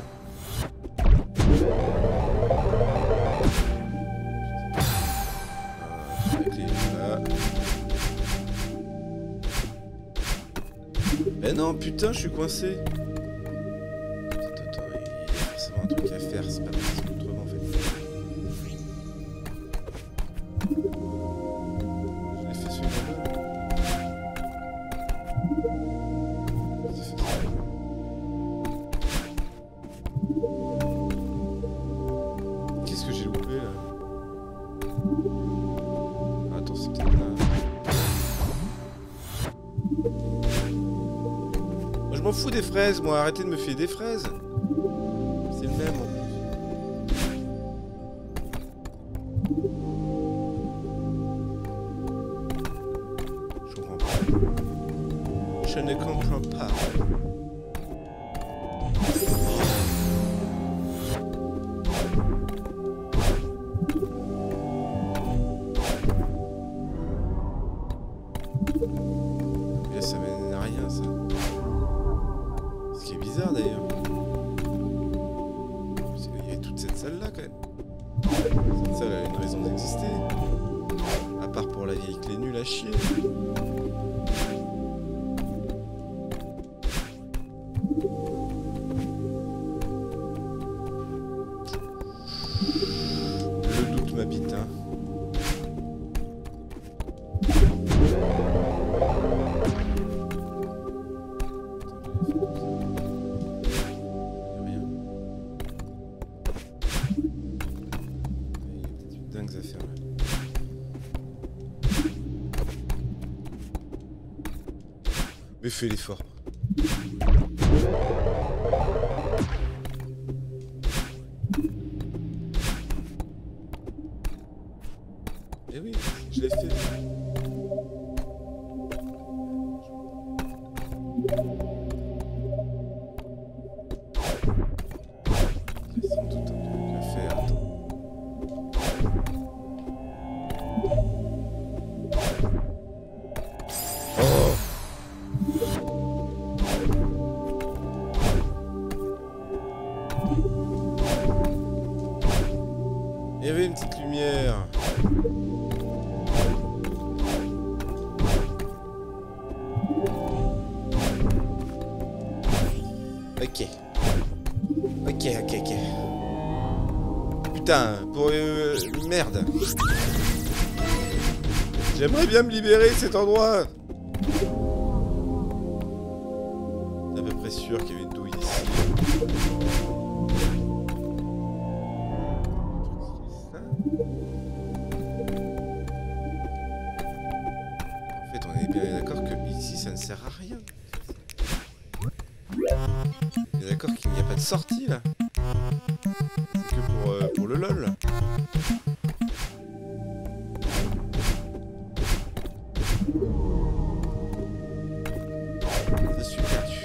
Eh non, putain, je suis coincé. Attends, attends, il y a forcément un truc à faire, c'est pas possible autrement en fait. Je l'ai fait celui-là. Qu'est-ce que j'ai loupé là? Attends, c'est peut-être là. Je m'en fous des fraises, moi, arrêtez de me filer des fraises. C'est le même en plus. Je comprends pas. Je ne comprends pas. Et ça mène à rien, ça. Ce qui est bizarre d'ailleurs. Parce qu'il y a toute cette salle là quand même. Cette salle a une raison d'exister. À part pour la vieille clé nulle à chier. Le doute m'habite, hein. Dingues à faire là. Mais fais l'effort. Eh oui, je l'ai fait. Il y a sans doute un truc à faire. Attends. Oh! Il y avait une petite lumière. Ok. Ok, ok, ok. Putain, pour... Euh, merde. J'aimerais bien me libérer de cet endroit. C'est à peu près sûr qu'il y avait une douille ici. En fait, on est bien d'accord que ici, ça ne sert à rien. On est d'accord qu'il n'y a pas de sortie, là. C'est que pour, euh, pour le lol. Je suis perdu.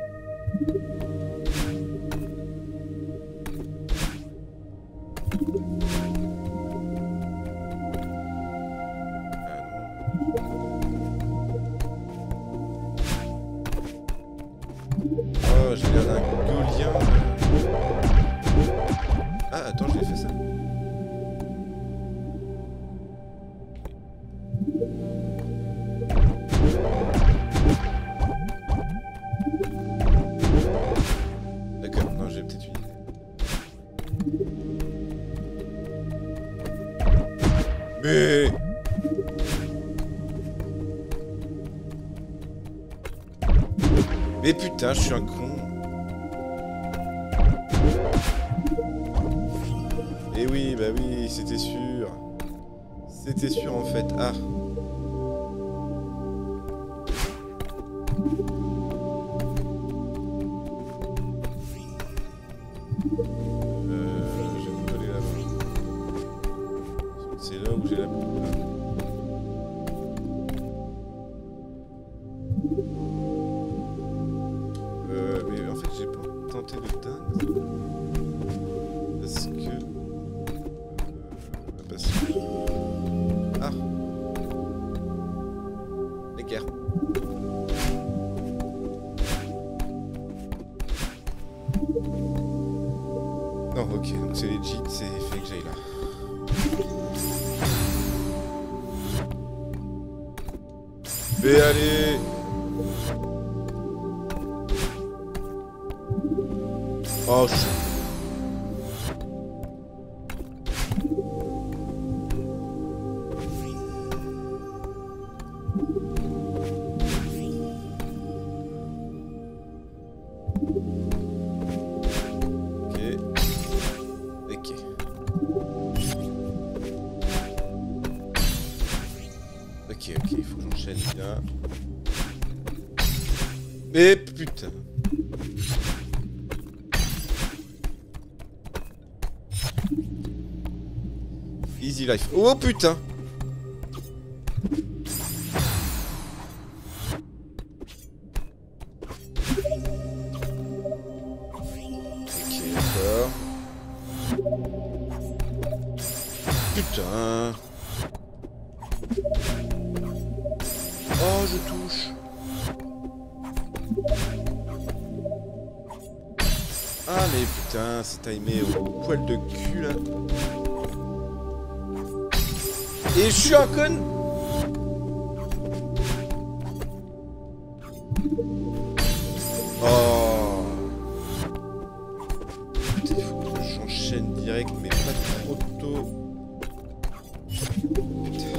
Oh, j'ai l'air d'un gaulien. Ah, attends, je l'ai fait ça. D'accord, non, j'ai peut-être une idée. Mais... Mais putain, je suis un con. Eh oui, bah oui, c'était sûr. C'était sûr en fait. Ah. Euh, je vais me coller là-bas. C'est là où j'ai la boule. Euh, mais en fait, j'ai pas tenté le dingue. Parce que... Euh, parce que... Ah. Les guerres. Non, ok, donc c'est legit, c'est fait que j'aille là. Mais allez! Oh, je... Ok, ok, il faut que j'enchaîne bien. Mais putain. Easy life. Oh putain. Ok, d'accord. Putain. Oh, je touche. Ah, mais putain, c'est timé au poil de cul, là. Et je suis un con. Oh. Putain, il faut que j'enchaîne direct, mais pas trop tôt. Putain.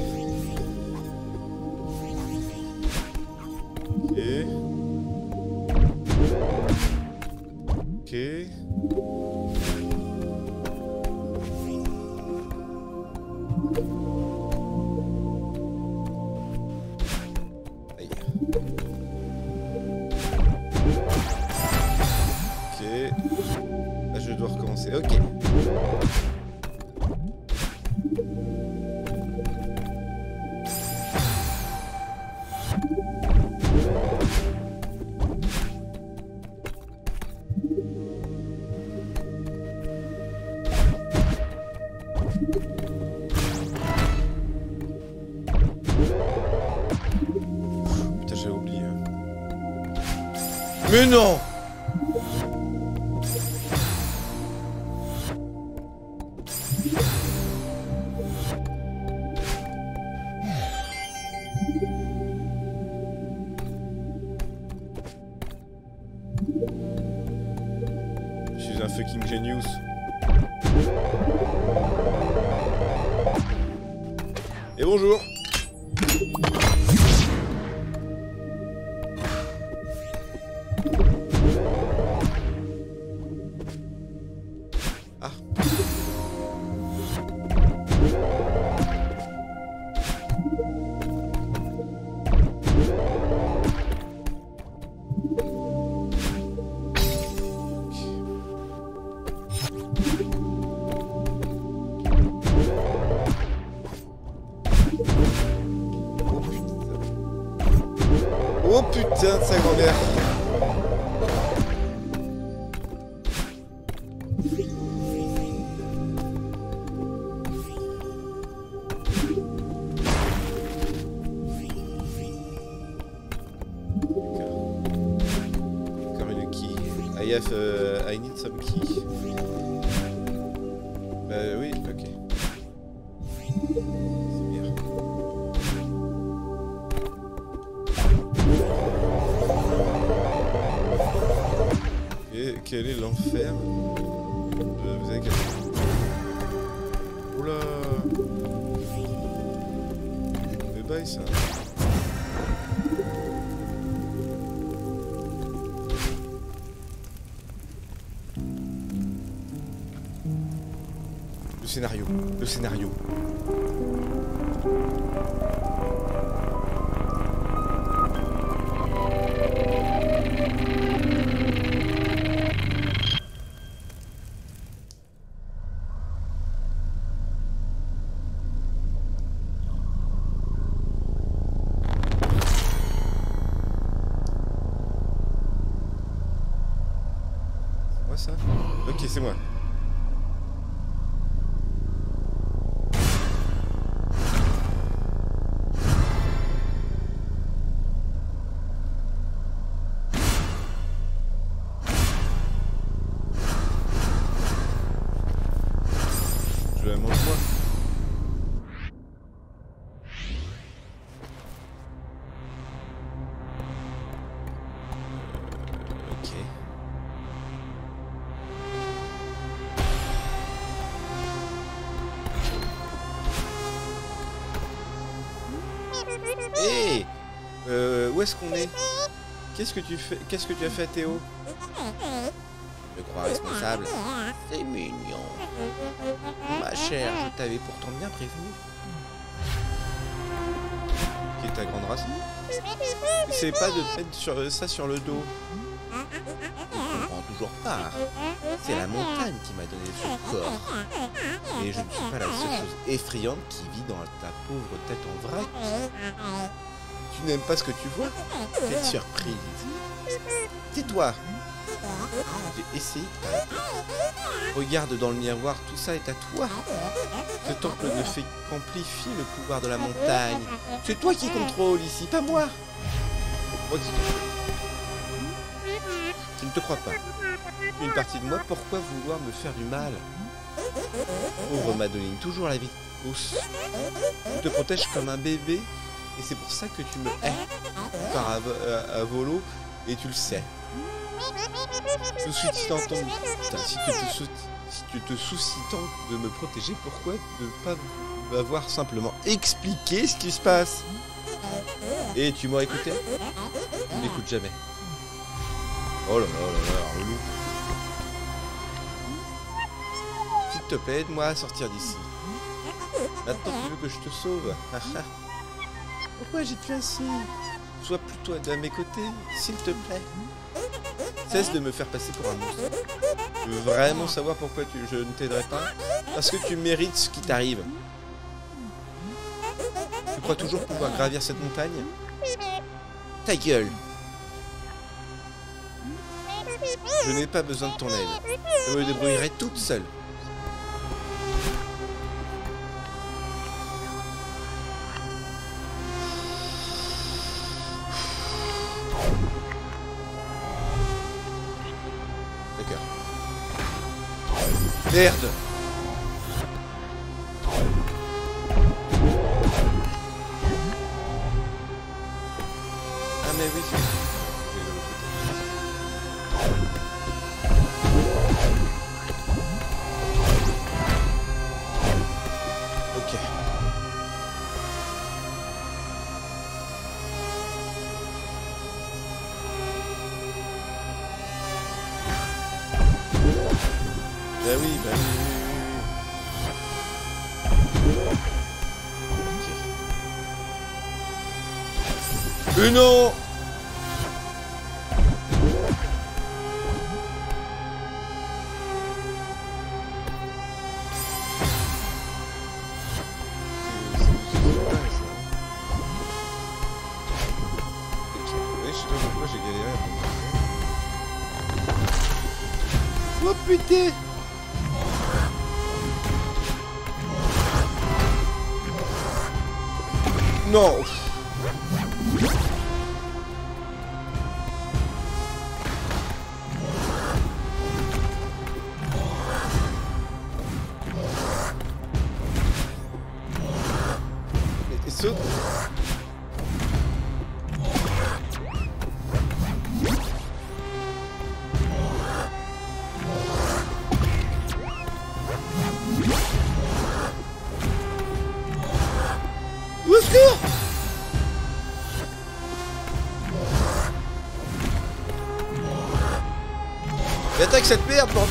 Ok. Ok. Aïe. Ok. Là, je dois recommencer. Ok. Putain, j'ai oublié. Mais non! un fucking genius. Et bonjour. Ah. Oh putain de sa grand-mère. Encore une key. I have, uh, I need some key. Bah oui, ok. C'est bien. Et quel est l'enfer? Vous avez quelque chose? Oula! C'est bail ça. Le scénario. Le scénario. Ça? Ok, c'est moi. Je la mange moi. Ok. Hé hey, euh, où est-ce qu'on est? Qu'est-ce que tu fais? Qu'est-ce que tu as fait, Théo? Je me crois responsable. C'est mignon. Ma chère, je t'avais pourtant bien prévenu. Qui est ta grande race? C'est pas de mettre sur, ça sur le dos. Je comprends toujours pas. C'est la montagne qui m'a donné ce corps. Et je ne suis pas la seule chose effrayante qui vit dans ta pauvre tête en vrac. Tu n'aimes pas ce que tu vois? Quelle surprise. Tais-toi. J'ai essayé de t'arrêter. Regarde dans le miroir, tout ça est à toi. Ce temple ne fait qu'amplifier le pouvoir de la montagne. C'est toi qui contrôle ici, pas moi. Oh, je ne te crois pas. Une partie de moi, pourquoi vouloir me faire du mal? Pauvre Madeline, toujours la vie de pouce. Tu te protèges comme un bébé, et c'est pour ça que tu me hais. Par à, à, à volo, et tu le sais. Je suis tant ton... Putain, si tu te soucies, si tu te soucies tant de me protéger, pourquoi ne pas m'avoir simplement expliqué ce qui se passe? Et tu m'as écouté? Tu m'écoutes jamais. Oh là là là là, relou. S'il te plaît, aide-moi à sortir d'ici. Maintenant, tu veux que je te sauve? Pourquoi j'ai tué ainsi? Sois plutôt de mes côtés, s'il te plaît. Cesse de me faire passer pour un monstre. Tu veux vraiment savoir pourquoi tu, je ne t'aiderai pas? Parce que tu mérites ce qui t'arrive. Tu crois toujours pouvoir gravir cette montagne? Ta gueule! Je n'ai pas besoin de ton aide. Je me débrouillerai toute seule. D'accord. Merde! Ah mais oui, c'est... oui, bah oui, oui, oui. Ok. Euh non. Oh putain! Non! Et saute! Au secours! Mais attaque cette merde, bordel!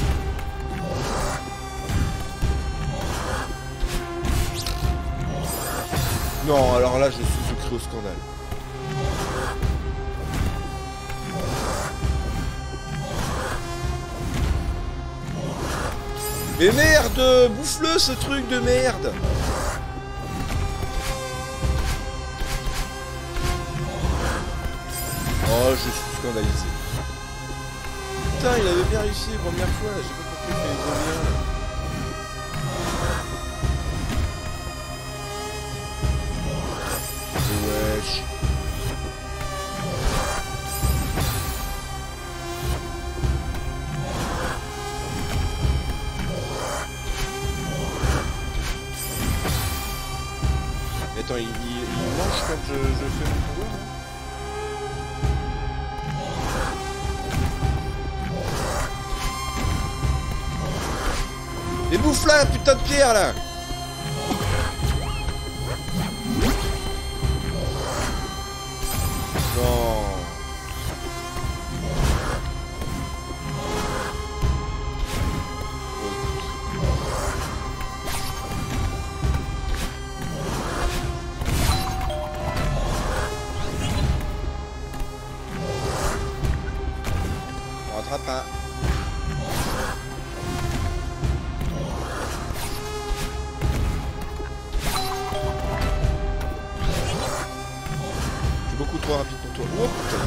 Non, alors là, je suis sucré au scandale. Mais merde! Bouffe-le, ce truc de merde! Oh, je suis scandalisé. Putain, il avait bien réussi la première fois, j'ai pas compris qu'il allait trop bien. Wesh. Mais attends, il, il, il mange quand je, je fais mon pouvoir, hein? Et bouffe là, putain de pierre là! Non. On rattrape pas. Beaucoup trop rapide pour toi. Oh putain.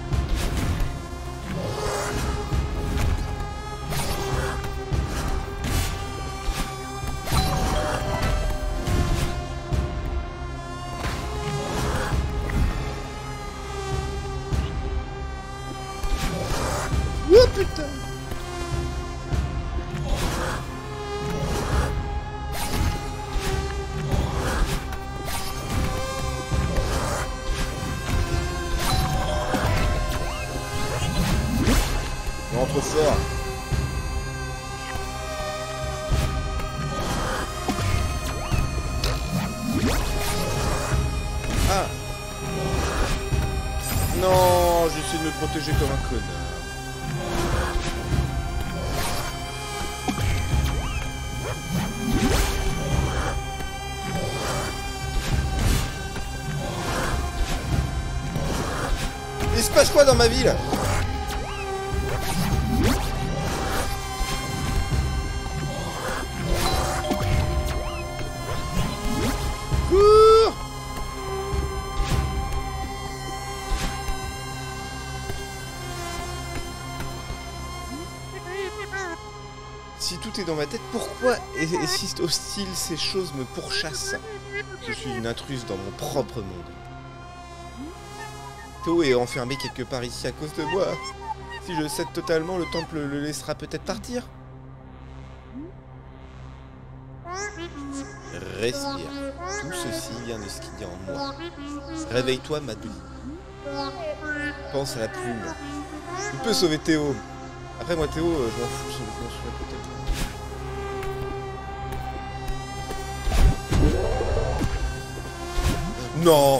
Oh putain. Trop fort. Ah. Non, j'essaie de me protéger comme un connard. Il se passe quoi dans ma vie là? Si tout est dans ma tête, pourquoi est-ce hostile ces choses me pourchassent? Je suis une intruse dans mon propre monde. Théo est enfermé quelque part ici à cause de moi. Si je cède totalement, le temple le laissera peut-être partir. Respire. Tout ceci vient de ce qu'il y a en moi. Réveille-toi, Madouli. Pense à la plume. Tu peux sauver Théo. Après moi Théo, je m'en fous, je m'en fous peut-être. Non.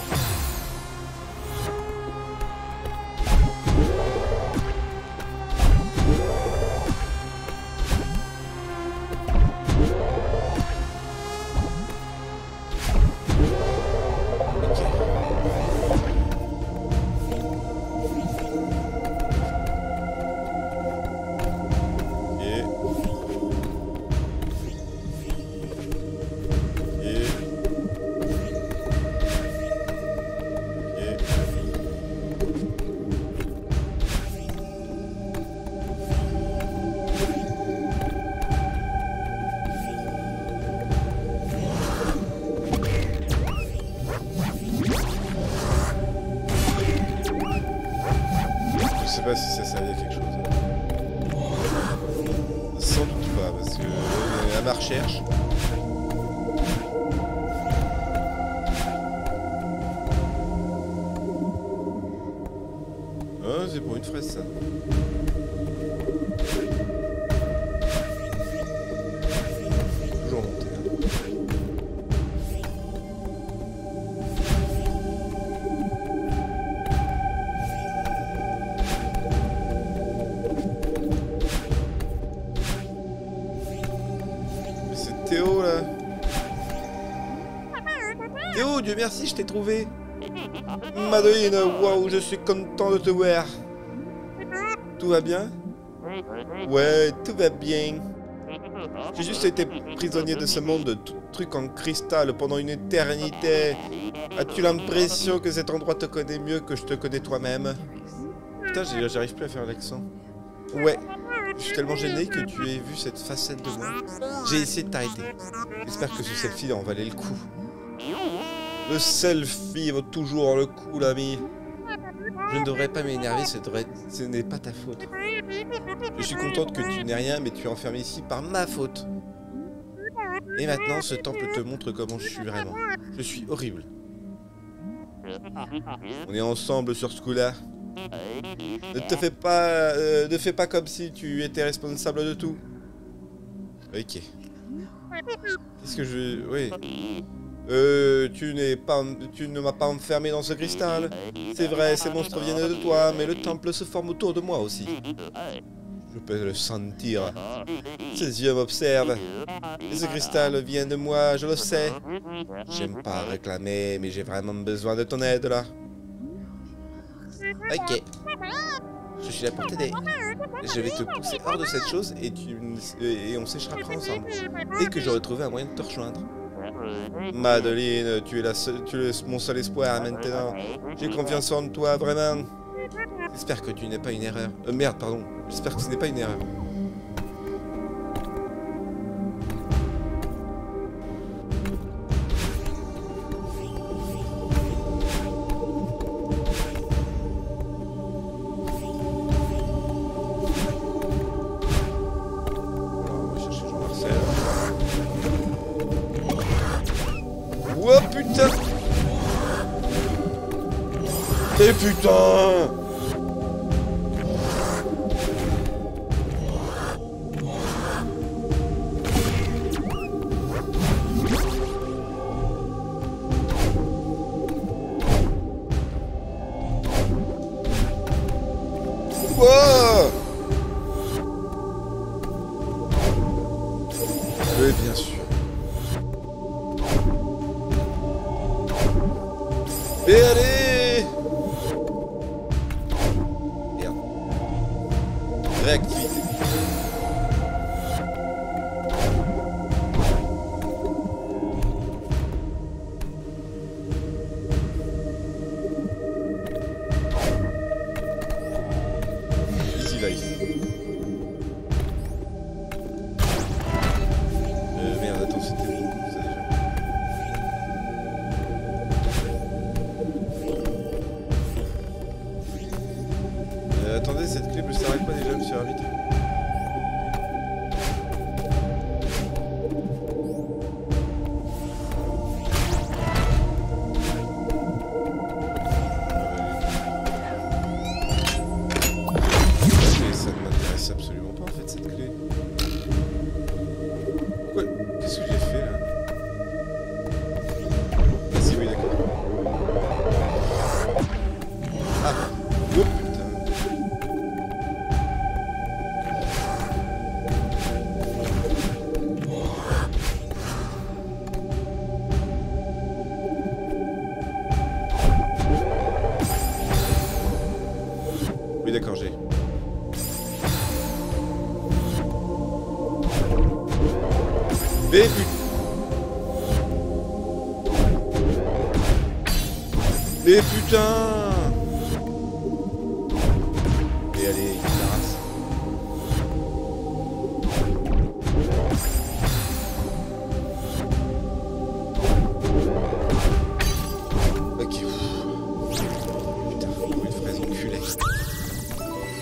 sais pas si ça servait à quelque chose. Sans doute pas, parce que euh, à ma recherche. Oh, c'est pour une fraise ça. Toujours monté. Hein. Mais c'est Théo là. Théo, Dieu merci, je t'ai trouvé. Madeline, waouh, je suis content de te voir. Tout va bien? Ouais, tout va bien. J'ai juste été prisonnier de ce monde de trucs en cristal pendant une éternité. As-tu l'impression que cet endroit te connaît mieux que je te connais toi-même? Putain, j'arrive plus à faire l'accent. Ouais, je suis tellement gêné que tu aies vu cette facette de moi. J'ai essayé de t'arrêter. J'espère que ce selfie en valait le coup. Le selfie vaut toujours le coup, l'ami. Je ne devrais pas m'énerver, ce n'est pas ta faute. Je suis contente que tu n'aies rien, mais tu es enfermé ici par ma faute. Et maintenant, ce temple te montre comment je suis vraiment. Je suis horrible. On est ensemble sur ce coup-là. Ne te fais pas, euh, ne fais pas comme si tu étais responsable de tout. Ok. Qu'est-ce que je... Oui. Euh, tu n'es pas, tu ne m'as pas enfermé dans ce cristal. C'est vrai, ces monstres viennent de toi, mais le temple se forme autour de moi aussi. Je peux le sentir. Ses yeux m'observent. Et ce cristal vient de moi, je le sais. J'aime pas réclamer, mais j'ai vraiment besoin de ton aide là. Ok. Je suis là pour t'aider. Je vais te pousser hors de cette chose et, tu, et on s'échappera ensemble. Dès que j'aurai trouvé un moyen de te rejoindre. Madeline, tu es, la seule, tu es mon seul espoir maintenant. J'ai confiance en toi, vraiment. J'espère que tu n'es pas une erreur. Euh, merde, pardon. J'espère que ce n'est pas une erreur. Oh putain! Et putain! Wow! Oui, bien sûr. Et allez! Merde. Réactivité. Ici, là, ici. Euh, merde, attends, c'était où ça déjà? Euh, attendez, cette clé me sert à quoi déjà, monsieur Arbitre? Ça ne m'intéresse absolument pas en fait cette clé. Pourquoi? Qu'est-ce que j'ai fait là? Ah si, oui, d'accord. Ah! Oh putain! Oui, d'accord, j'ai. Mais putain! Mais putain! Et allez, la race. Ok. Putain, une fraise enculée.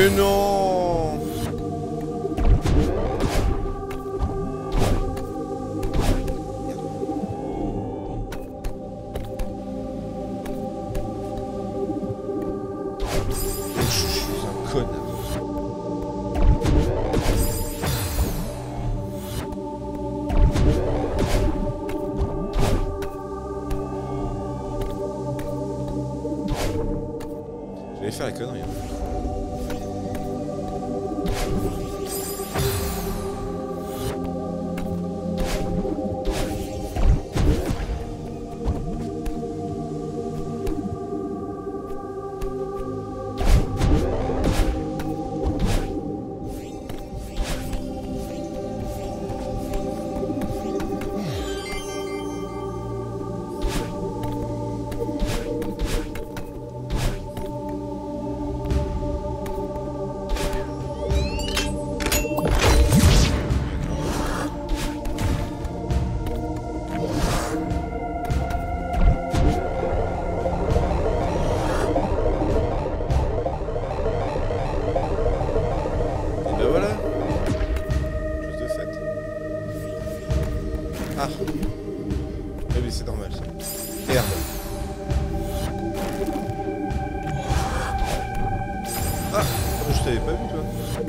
Mais non! Je suis un connard. Je vais faire la connerie. Hein. Ah. Ah oui, c'est normal ça. Merde. Ah, je t'avais pas vu toi.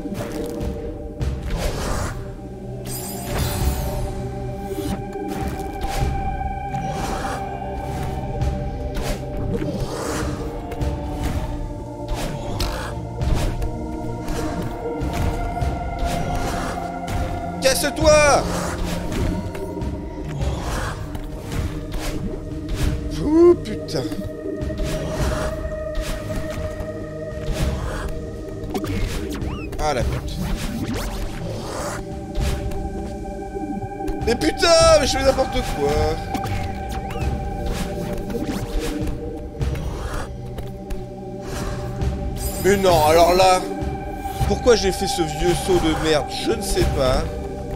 Casse-toi! Oh putain! Ah la pute! Mais putain! Mais je fais n'importe quoi! Mais non, alors là... Pourquoi j'ai fait ce vieux saut de merde? Je ne sais pas.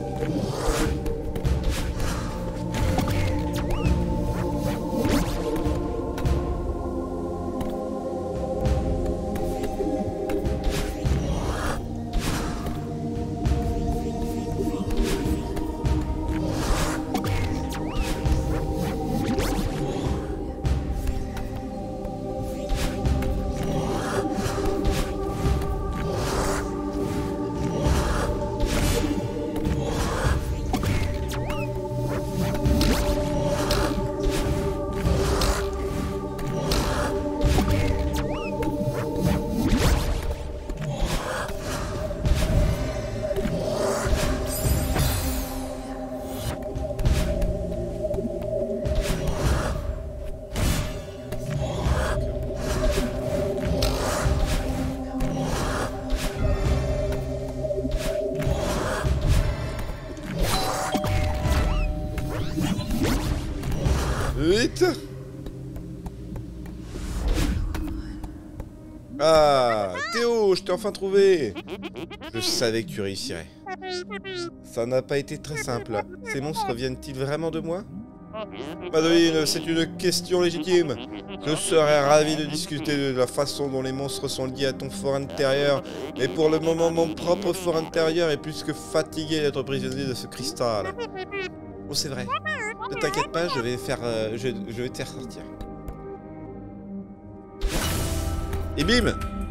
Vite! Ah, Théo, je t'ai enfin trouvé! Je savais que tu réussirais. Ça n'a pas été très simple. Ces monstres viennent-ils vraiment de moi? Madeline, c'est une question légitime. Je serais ravi de discuter de la façon dont les monstres sont liés à ton fort intérieur, mais pour le moment, mon propre fort intérieur est plus que fatigué d'être prisonnier de ce cristal. Oh, c'est vrai. Ne t'inquiète pas, je vais faire, euh, je, je vais te faire sortir. Et bim!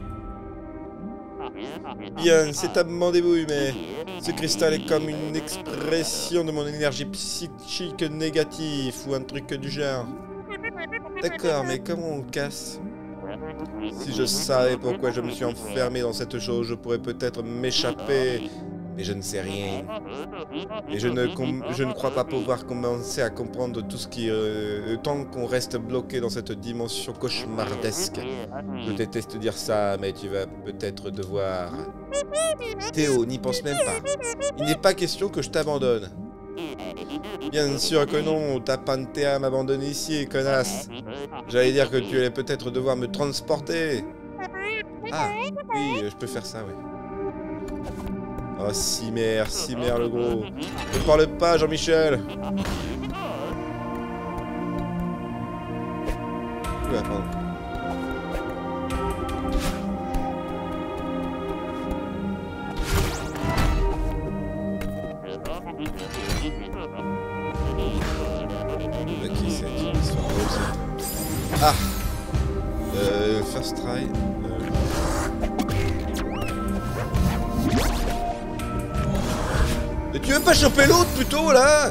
Bien, c'est à m'en débrouille, mais ce cristal est comme une expression de mon énergie psychique négative ou un truc du genre. D'accord, mais comment on le casse? Si je savais pourquoi je me suis enfermé dans cette chose, je pourrais peut-être m'échapper. Mais je ne sais rien. Et je ne, je ne crois pas pouvoir commencer à comprendre tout ce qui... Euh, tant qu'on reste bloqué dans cette dimension cauchemardesque. Je déteste dire ça, mais tu vas peut-être devoir... Théo, n'y pense même pas. Il n'est pas question que je t'abandonne. Bien sûr que non, t'as pas intérêt à m'abandonner ici, connasse. J'allais dire que tu allais peut-être devoir me transporter. Ah, oui, je peux faire ça, oui. Oh, Cimer, Cimer le gros. Ne parle pas, Jean-Michel. Oula, pardon. first try. Euh... Mais tu veux pas choper l'autre plutôt là?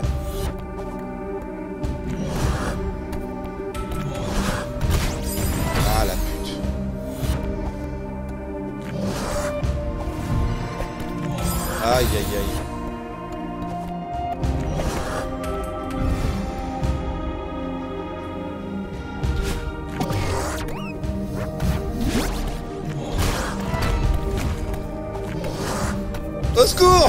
Ah la pute. Aïe aïe aïe. Au secours.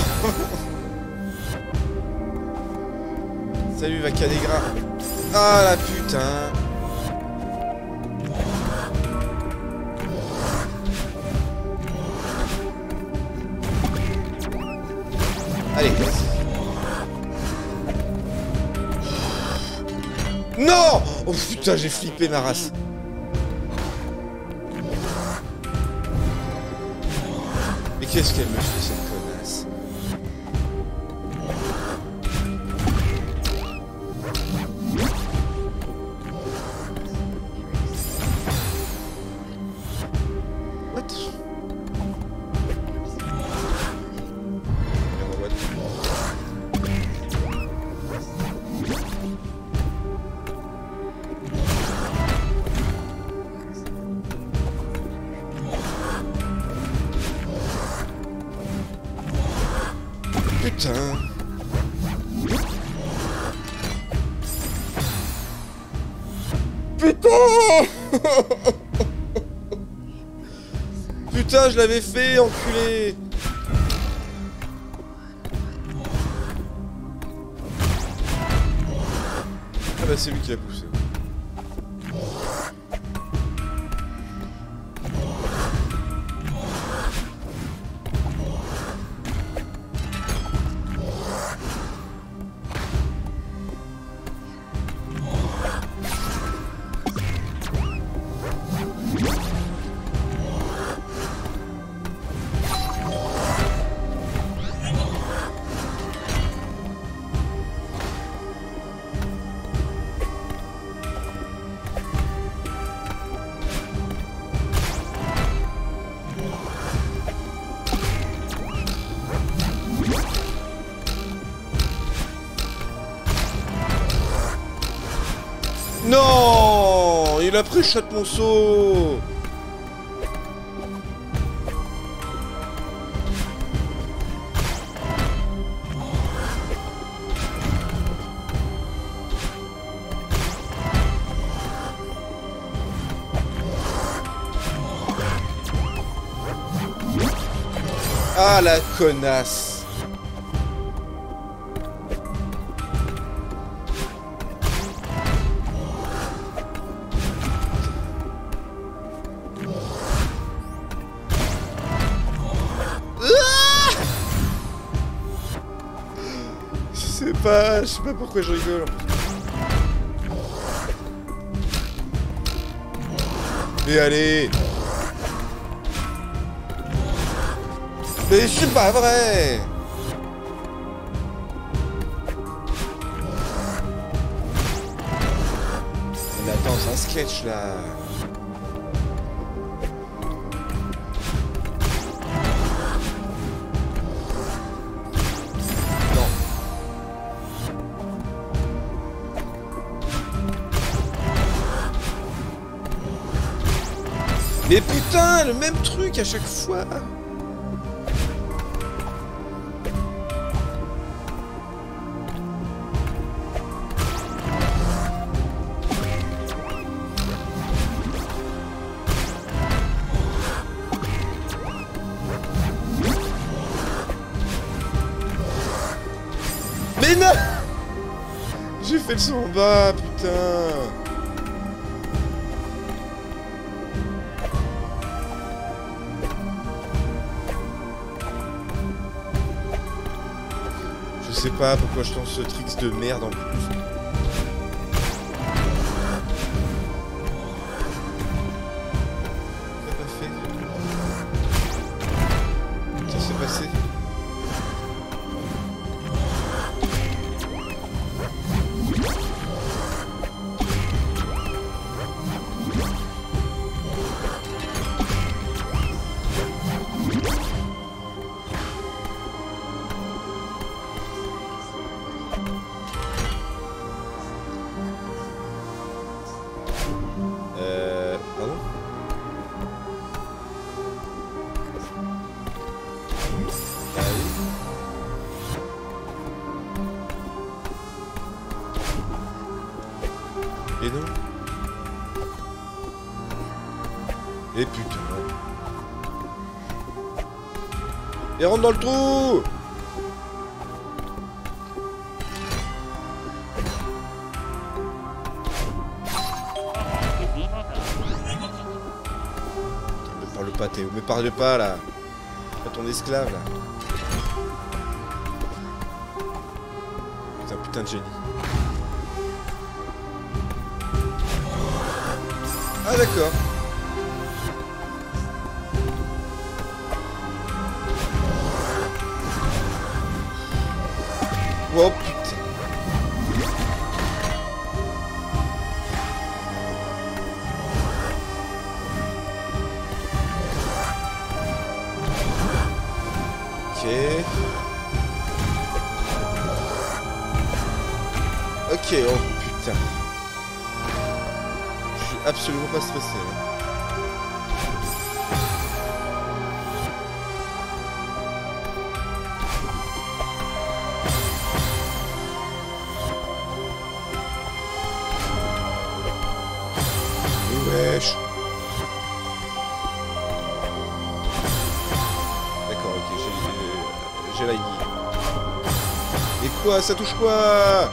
Salut Vacanegra. Ah la putain. Allez, vas-y. Non. Oh putain, j'ai flippé ma race. Mais qu'est-ce qu'elle me fait cette connasse? What? Putain. Putain. Putain, je l'avais fait, enculé. Ah bah c'est lui qui l'a poussé. Non, il a pris shot mon saut. Ah la connasse. Je sais pas, je sais pas pourquoi je rigole. Mais allez. Mais c'est pas vrai. Mais attends, c'est un sketch là. Mais putain, le même truc à chaque fois. Mais non. J'ai fait le son en bas, putain. Je sais pas pourquoi je tente ce tricks de merde en plus. Ça pas fait. Ça s'est passé. Et rentre dans le trou. Ne parle pas, Théo. Me parle pas, là. Pas ton esclave, là. C'est un putain de génie. Ah, d'accord. Oh putain. Ok. Ok, oh putain. Je suis absolument pas stressé. Hein. Wesh. D'accord, ok, j'ai j'ai la guille. Et quoi, ça touche quoi?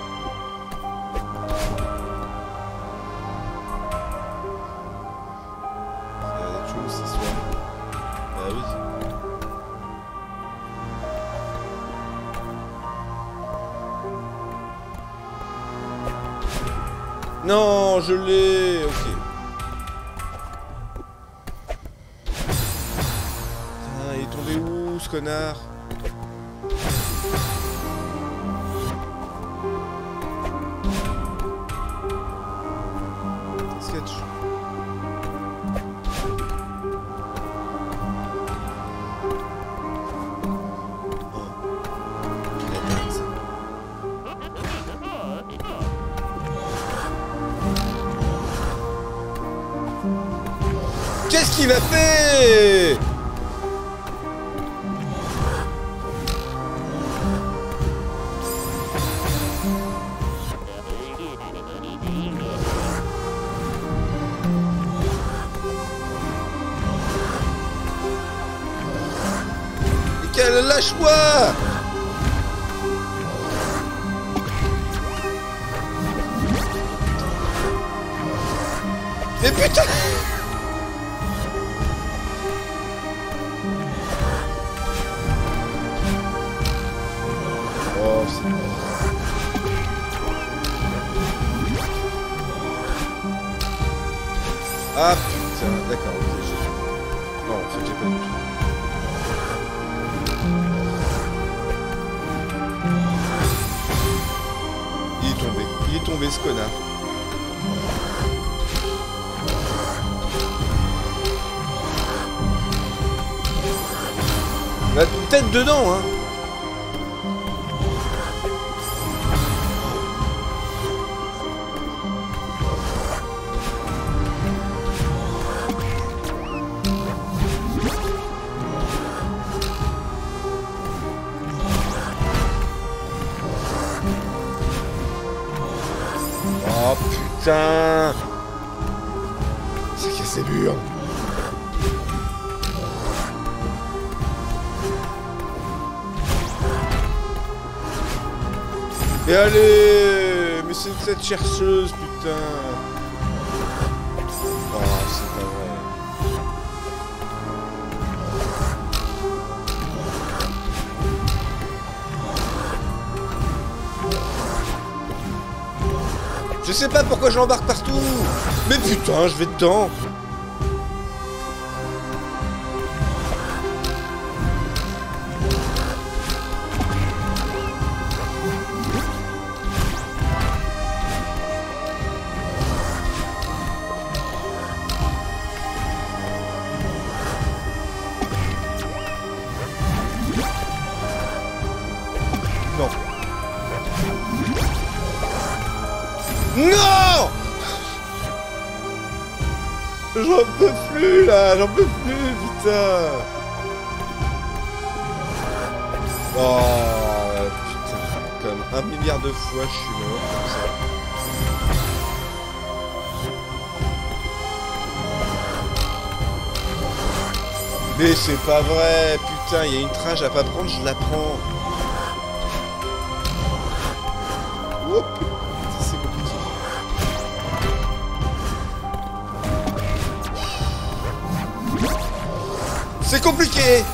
Non, je l'ai. Ok. Putain, il est tombé où, ce connard? Sketch. Qu'est-ce qu'il a fait? Quel lâche-moi! Mais putain! Oh, c'est bon. Ah putain, d'accord, ok, j'ai... Non, en fait, j'ai pas du tout. Il est tombé, il est tombé ce connard. La tête dedans, hein. Oh putain! Ça casse les murs! Et allez! Mais c'est cette chercheuse, putain! Oh, c'est pas vrai. Je sais pas pourquoi je l'embarque partout! Mais putain, je vais dedans! Non! Non! J'en peux plus là, j'en peux plus, putain! Oh putain, comme un milliard de fois je suis mort comme ça. Mais c'est pas vrai, putain, il y a une trage à pas prendre, je la prends. Hop, ça c'est compliqué. C'est compliqué.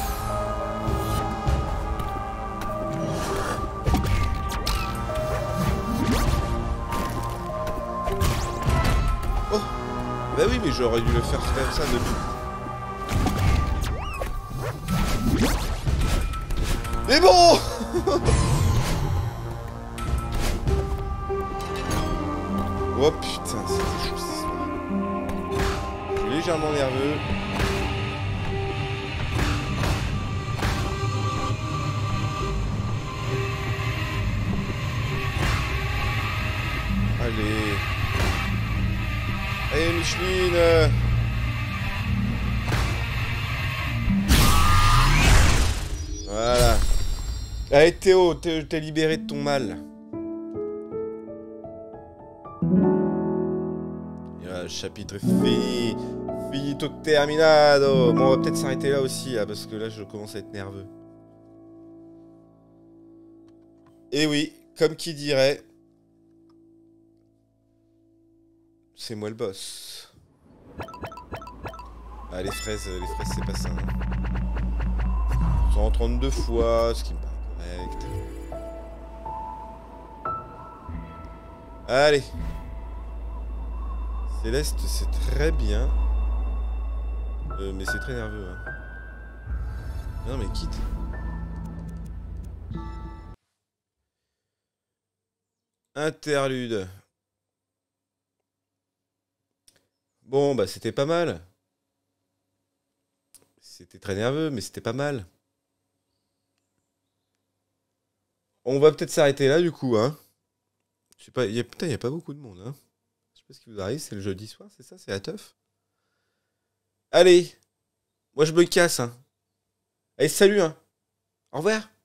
Oh, bah oui, mais j'aurais dû le faire comme ça depuis. Mais bon. Oh putain, c'était chaud ce soir. Je suis légèrement nerveux. Allez. Allez Micheline. Voilà. Allez Théo, t'es libéré de ton mal. Le chapitre est fini. Finito terminado. Bon, on va peut-être s'arrêter là aussi, là, parce que là, je commence à être nerveux. Et oui, comme qui dirait... C'est moi le boss. Ah, les fraises, les fraises, c'est pas ça. Hein. cent trente-deux fois, ce qui me paraît correct. Allez. Céleste, c'est très bien. Euh, mais c'est très nerveux. Hein. Non, mais quitte. Interlude. Bon, bah c'était pas mal. C'était très nerveux, mais c'était pas mal. On va peut-être s'arrêter là, du coup. Hein. Je sais pas, y a, putain, il n'y a pas beaucoup de monde. Hein. Je sais pas ce qui vous arrive, c'est le jeudi soir, c'est ça? C'est la teuf? Allez, moi je me casse. Hein. Allez, salut. Hein. Au revoir.